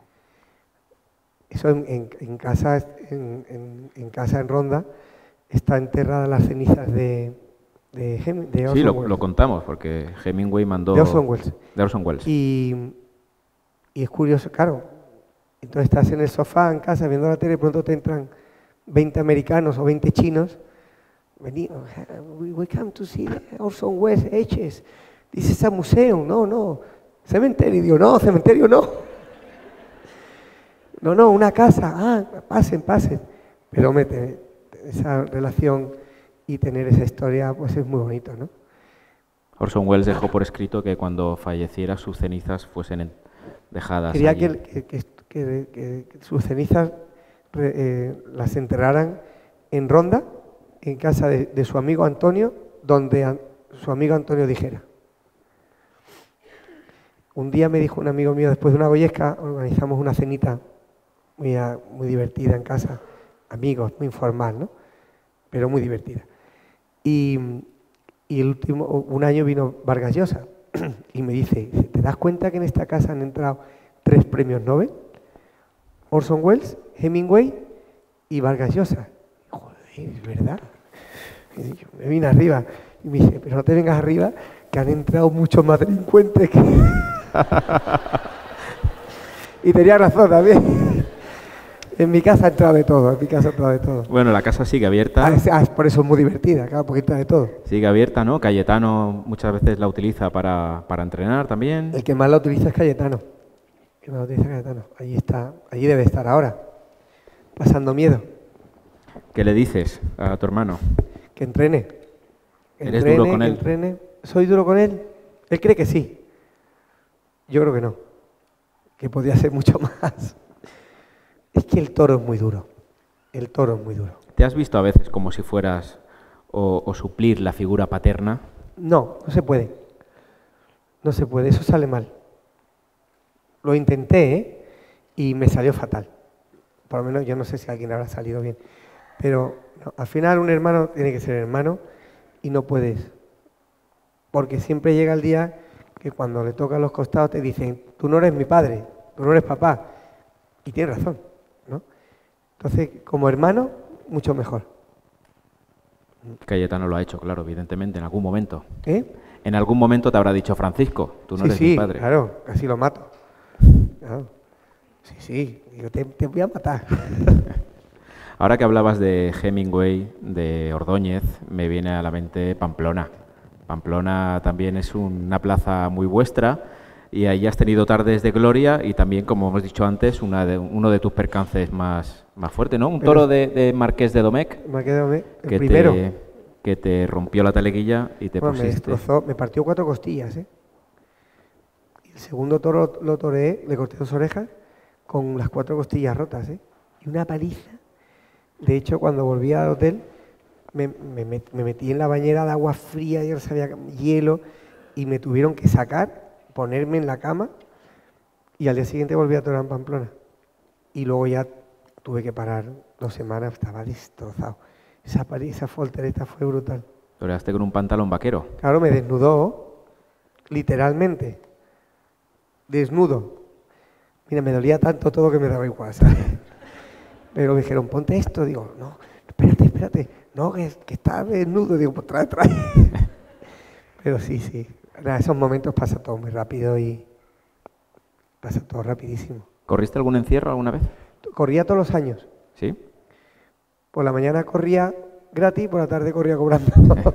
Eso en casa en Ronda está enterradas las cenizas de Orson Sí, Welles. lo contamos, porque Hemingway mandó... De Orson Welles. De Orson Welles. Y es curioso, claro. Entonces estás en el sofá en casa viendo la tele y de pronto te entran 20 americanos o 20 chinos. Venimos, we come to see Orson Welles H's. This is a museum. No. Cementerio. Digo, no, cementerio no. No, una casa. Pasen. Pero esa relación y tener esa historia, pues es muy bonito, ¿no? Orson Welles dejó por escrito que cuando falleciera sus cenizas fuesen dejadas Quería allí. que sus cenizas las enterraran en Ronda, en casa de su amigo Antonio, donde su amigo Antonio dijera. Un día me dijo un amigo mío, después de una goyesca, organizamos una cenita muy divertida en casa, amigos, muy informal, ¿no? Pero muy divertida. Y un año vino Vargas Llosa y me dice, ¿te das cuenta que en esta casa han entrado 3 premios Nobel? Orson Welles, Hemingway y Vargas Llosa. Joder, es verdad. Y yo me vine arriba y me dice, pero no te vengas arriba, que han entrado muchos más delincuentes que... Y tenía razón también. En mi casa ha entrado de todo, Bueno, la casa sigue abierta. Por eso es muy divertida, claro, porque entra de todo. Sigue abierta, ¿no? Cayetano muchas veces la utiliza para entrenar también. El que más la utiliza es Cayetano. Allí está, allí debe estar ahora, pasando miedo. ¿Qué le dices a tu hermano? Que entrene. ¿Eres duro con él? ¿Soy duro con él? Él cree que sí. Yo creo que no. Que podría ser mucho más. Es que el toro es muy duro. El toro es muy duro. ¿Te has visto a veces como si fueras o suplir la figura paterna? No, no se puede. No se puede, eso sale mal. Lo intenté, ¿eh? Y me salió fatal. Por lo menos yo no sé si a alguien habrá salido bien. Pero no, al final un hermano tiene que ser hermano y no puedes. Porque siempre llega el día que cuando le tocan los costados te dicen, tú no eres mi padre, tú no eres papá. Y tienes razón, ¿no? Entonces, como hermano, mucho mejor. Cayetano lo ha hecho, claro, evidentemente, en algún momento. ¿Eh? En algún momento te habrá dicho, Francisco, tú no eres mi padre. Claro, casi lo mato. Claro. Sí, digo, te voy a matar. Ahora que hablabas de Hemingway, de Ordóñez, me viene a la mente Pamplona. Pamplona también es una plaza muy vuestra y ahí has tenido tardes de gloria y también, como hemos dicho antes, uno de tus percances más fuertes, ¿no? Un toro de Marqués de Domecq. Marqués de Domecq, el primero. Que te rompió la taleguilla y te pusiste... Me destrozó, me partió 4 costillas, ¿eh? Y el segundo toro lo toreé, le corté 2 orejas con las 4 costillas rotas, ¿eh? Y una paliza. De hecho, cuando volví al hotel, me metí en la bañera de agua fría, y sabía hielo, y me tuvieron que sacar, ponerme en la cama, y al día siguiente volví a torear en Pamplona. Y luego ya tuve que parar 2 semanas, estaba destrozado. Esa voltereta fue brutal. ¿Toreaste con un pantalón vaquero? Claro, me desnudó, literalmente, desnudo. Mira, me dolía tanto todo que me daba igual, ¿sabes? Pero me dijeron, ponte esto. Digo, no, espérate. No, que está desnudo. Digo, pues trae. Pero sí. En esos momentos pasa todo muy rápido y pasa todo rapidísimo. ¿Corriste algún encierro alguna vez? Corría todos los años. ¿Sí? Por la mañana corría gratis, por la tarde corría cobrando.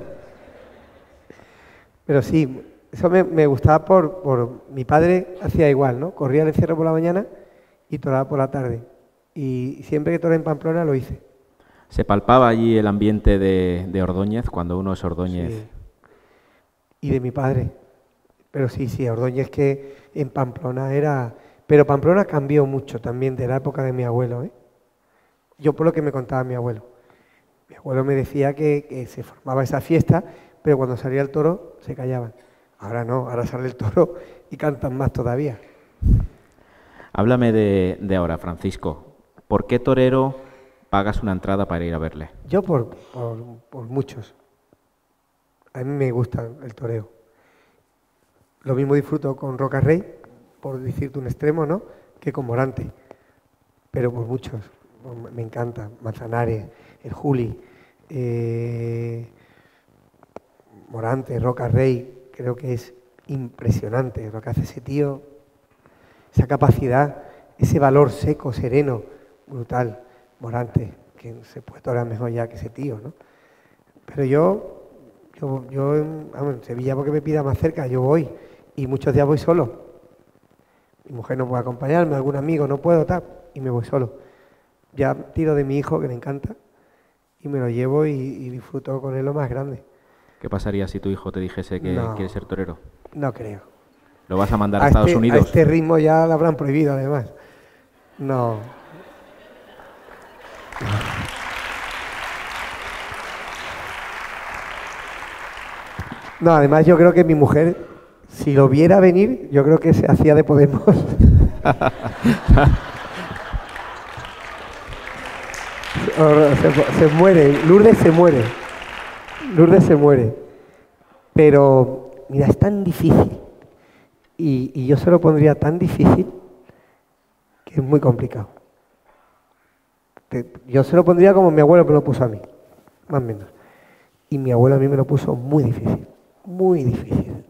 Pero sí, eso me gustaba por mi padre hacía igual, ¿no? Corría el encierro por la mañana y toreaba por la tarde. Y siempre que toreé en Pamplona lo hice. ¿Se palpaba allí el ambiente de Ordóñez cuando uno es Ordóñez? Sí. Y de mi padre. Pero sí, Ordóñez que en Pamplona era... Pero Pamplona cambió mucho también de la época de mi abuelo, ¿eh? Yo por lo que me contaba mi abuelo. Mi abuelo me decía que se formaba esa fiesta, pero cuando salía el toro se callaban. Ahora no, ahora sale el toro y cantan más todavía. Háblame de ahora, Francisco. ¿Por qué torero pagas una entrada para ir a verle? Yo por muchos. A mí me gusta el toreo. Lo mismo disfruto con Roca Rey, por decirte un extremo, ¿no?, que con Morante. Pero por muchos. Me encanta. Manzanares, el Juli, Morante, Roca Rey. Creo que es impresionante lo que hace ese tío. Esa capacidad, ese valor seco, sereno, brutal. Morante, que se puede torear mejor ya que ese tío, ¿no? Pero yo en Sevilla, porque me pida más cerca, yo voy. Y muchos días voy solo. Mi mujer no puede acompañarme, algún amigo, no puedo, tal, y me voy solo. Ya tiro de mi hijo, que le encanta, y me lo llevo y disfruto con él lo más grande. ¿Qué pasaría si tu hijo te dijese que quiere ser torero? No creo. ¿Lo vas a mandar a Estados Unidos? A este ritmo ya lo habrán prohibido, además. No. No, además yo creo que mi mujer, si lo viera venir, yo creo que se hacía de Podemos. Se muere, Lourdes se muere. Pero, mira, es tan difícil. Y yo se lo pondría tan difícil que es muy complicado. Yo se lo pondría como mi abuelo me lo puso a mí, más o menos. Y mi abuelo a mí me lo puso muy difícil. Muy difícil.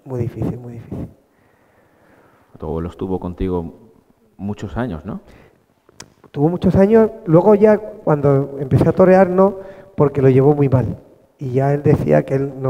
Tu abuelo estuvo contigo muchos años, ¿no? Tuvo muchos años, luego ya cuando empecé a torear no, porque lo llevó muy mal. Y ya él decía que en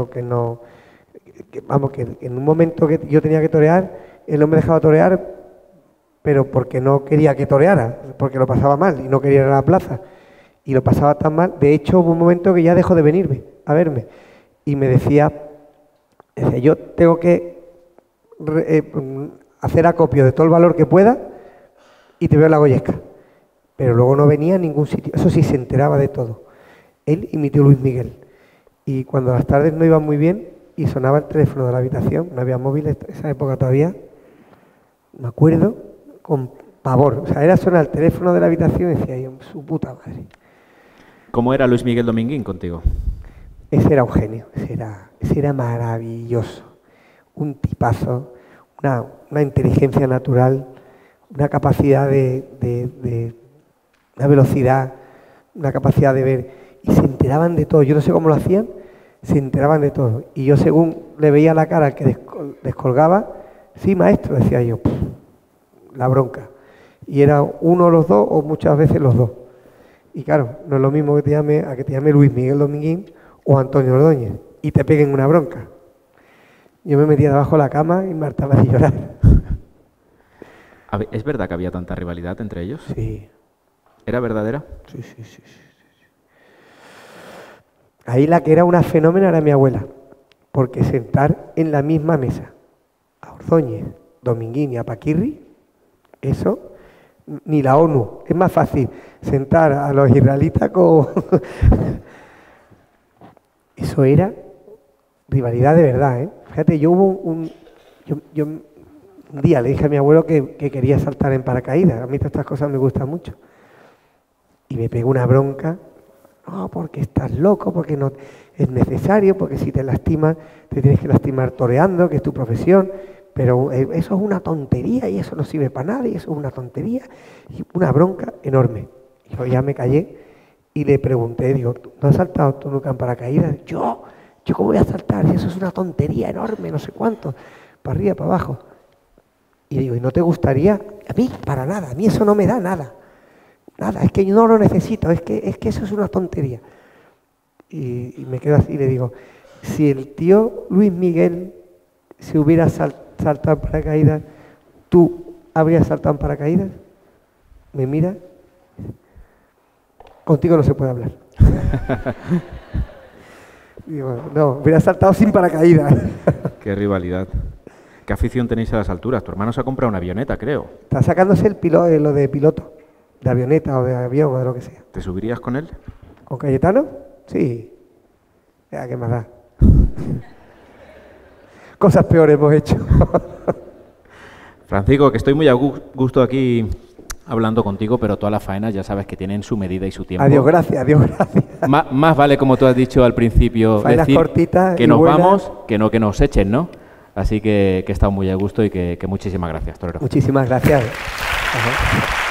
un momento que yo tenía que torear, él no me dejaba torear, pero porque no quería que toreara, porque lo pasaba mal y no quería ir a la plaza. Y lo pasaba tan mal, de hecho hubo un momento que ya dejó de venirme a verme. Y me decía, yo tengo que hacer acopio de todo el valor que pueda y te veo en la Goyesca. Pero luego no venía a ningún sitio. Eso sí, se enteraba de todo. Él y mi tío Luis Miguel. Y cuando las tardes no iban muy bien y sonaba el teléfono de la habitación, no había móviles en esa época todavía, me acuerdo con pavor. O sea, era sonar el teléfono de la habitación y decía yo, su puta madre. ¿Cómo era Luis Miguel Dominguín contigo? Ese era un genio, ese era maravilloso. Un tipazo, una inteligencia natural, una capacidad una velocidad, una capacidad de ver. Y se enteraban de todo. Yo no sé cómo lo hacían, se enteraban de todo. Y yo, según le veía la cara al que descolgaba, sí, maestro, decía yo, la bronca. Y era uno o los dos, o muchas veces los dos. Y claro, no es lo mismo que te llame Luis Miguel Dominguín o Antonio Ordóñez y te peguen una bronca. Yo me metía debajo de la cama y me hartaba de llorar. ¿Es verdad que había tanta rivalidad entre ellos? Sí. ¿Era verdadera? Sí. Ahí la que era una fenómena era mi abuela, porque sentar en la misma mesa a Ordóñez, Dominguín y a Paquirri, eso, ni la ONU. Es más fácil sentar a los israelitas con... Eso era rivalidad de verdad, ¿eh? Fíjate, yo un día le dije a mi abuelo que quería saltar en paracaídas. A mí todas estas cosas me gustan mucho. Y me pegó una bronca. No, porque estás loco, porque no es necesario, porque si te lastimas, te tienes que lastimar toreando, que es tu profesión. Pero eso es una tontería y eso no sirve para nada y eso es una tontería. Y una bronca enorme. Y yo ya me callé y le pregunté, digo, ¿no has saltado tú nunca en paracaídas? Yo cómo voy a saltar, si eso es una tontería enorme, no sé cuánto, para arriba, para abajo. Y digo, ¿y no te gustaría? A mí, para nada, a mí eso no me da nada. Nada, es que yo no lo necesito, es que eso es una tontería. Y me quedo así y le digo, si el tío Luis Miguel se hubiera saltado en paracaídas, ¿tú habrías saltado en paracaídas? Me mira. Contigo no se puede hablar. Digo, no, hubiera saltado sin paracaídas. Qué rivalidad. ¿Qué afición tenéis a las alturas? Tu hermano se ha comprado una avioneta, creo. Está sacándose lo de piloto, de avioneta o de avión o de lo que sea. ¿Te subirías con él? ¿Con Cayetano? Sí. Ya, ¿qué más da? Cosas peores hemos hecho. Francisco, que estoy muy a gusto aquí hablando contigo, pero todas las faenas ya sabes que tienen su medida y su tiempo. Adiós, gracias. Más vale, como tú has dicho al principio, faenas decir cortitas que nos buenas. Vamos, que nos echen, ¿no? Así que he estado muy a gusto y que muchísimas gracias, torero. Muchísimas gracias. Ajá.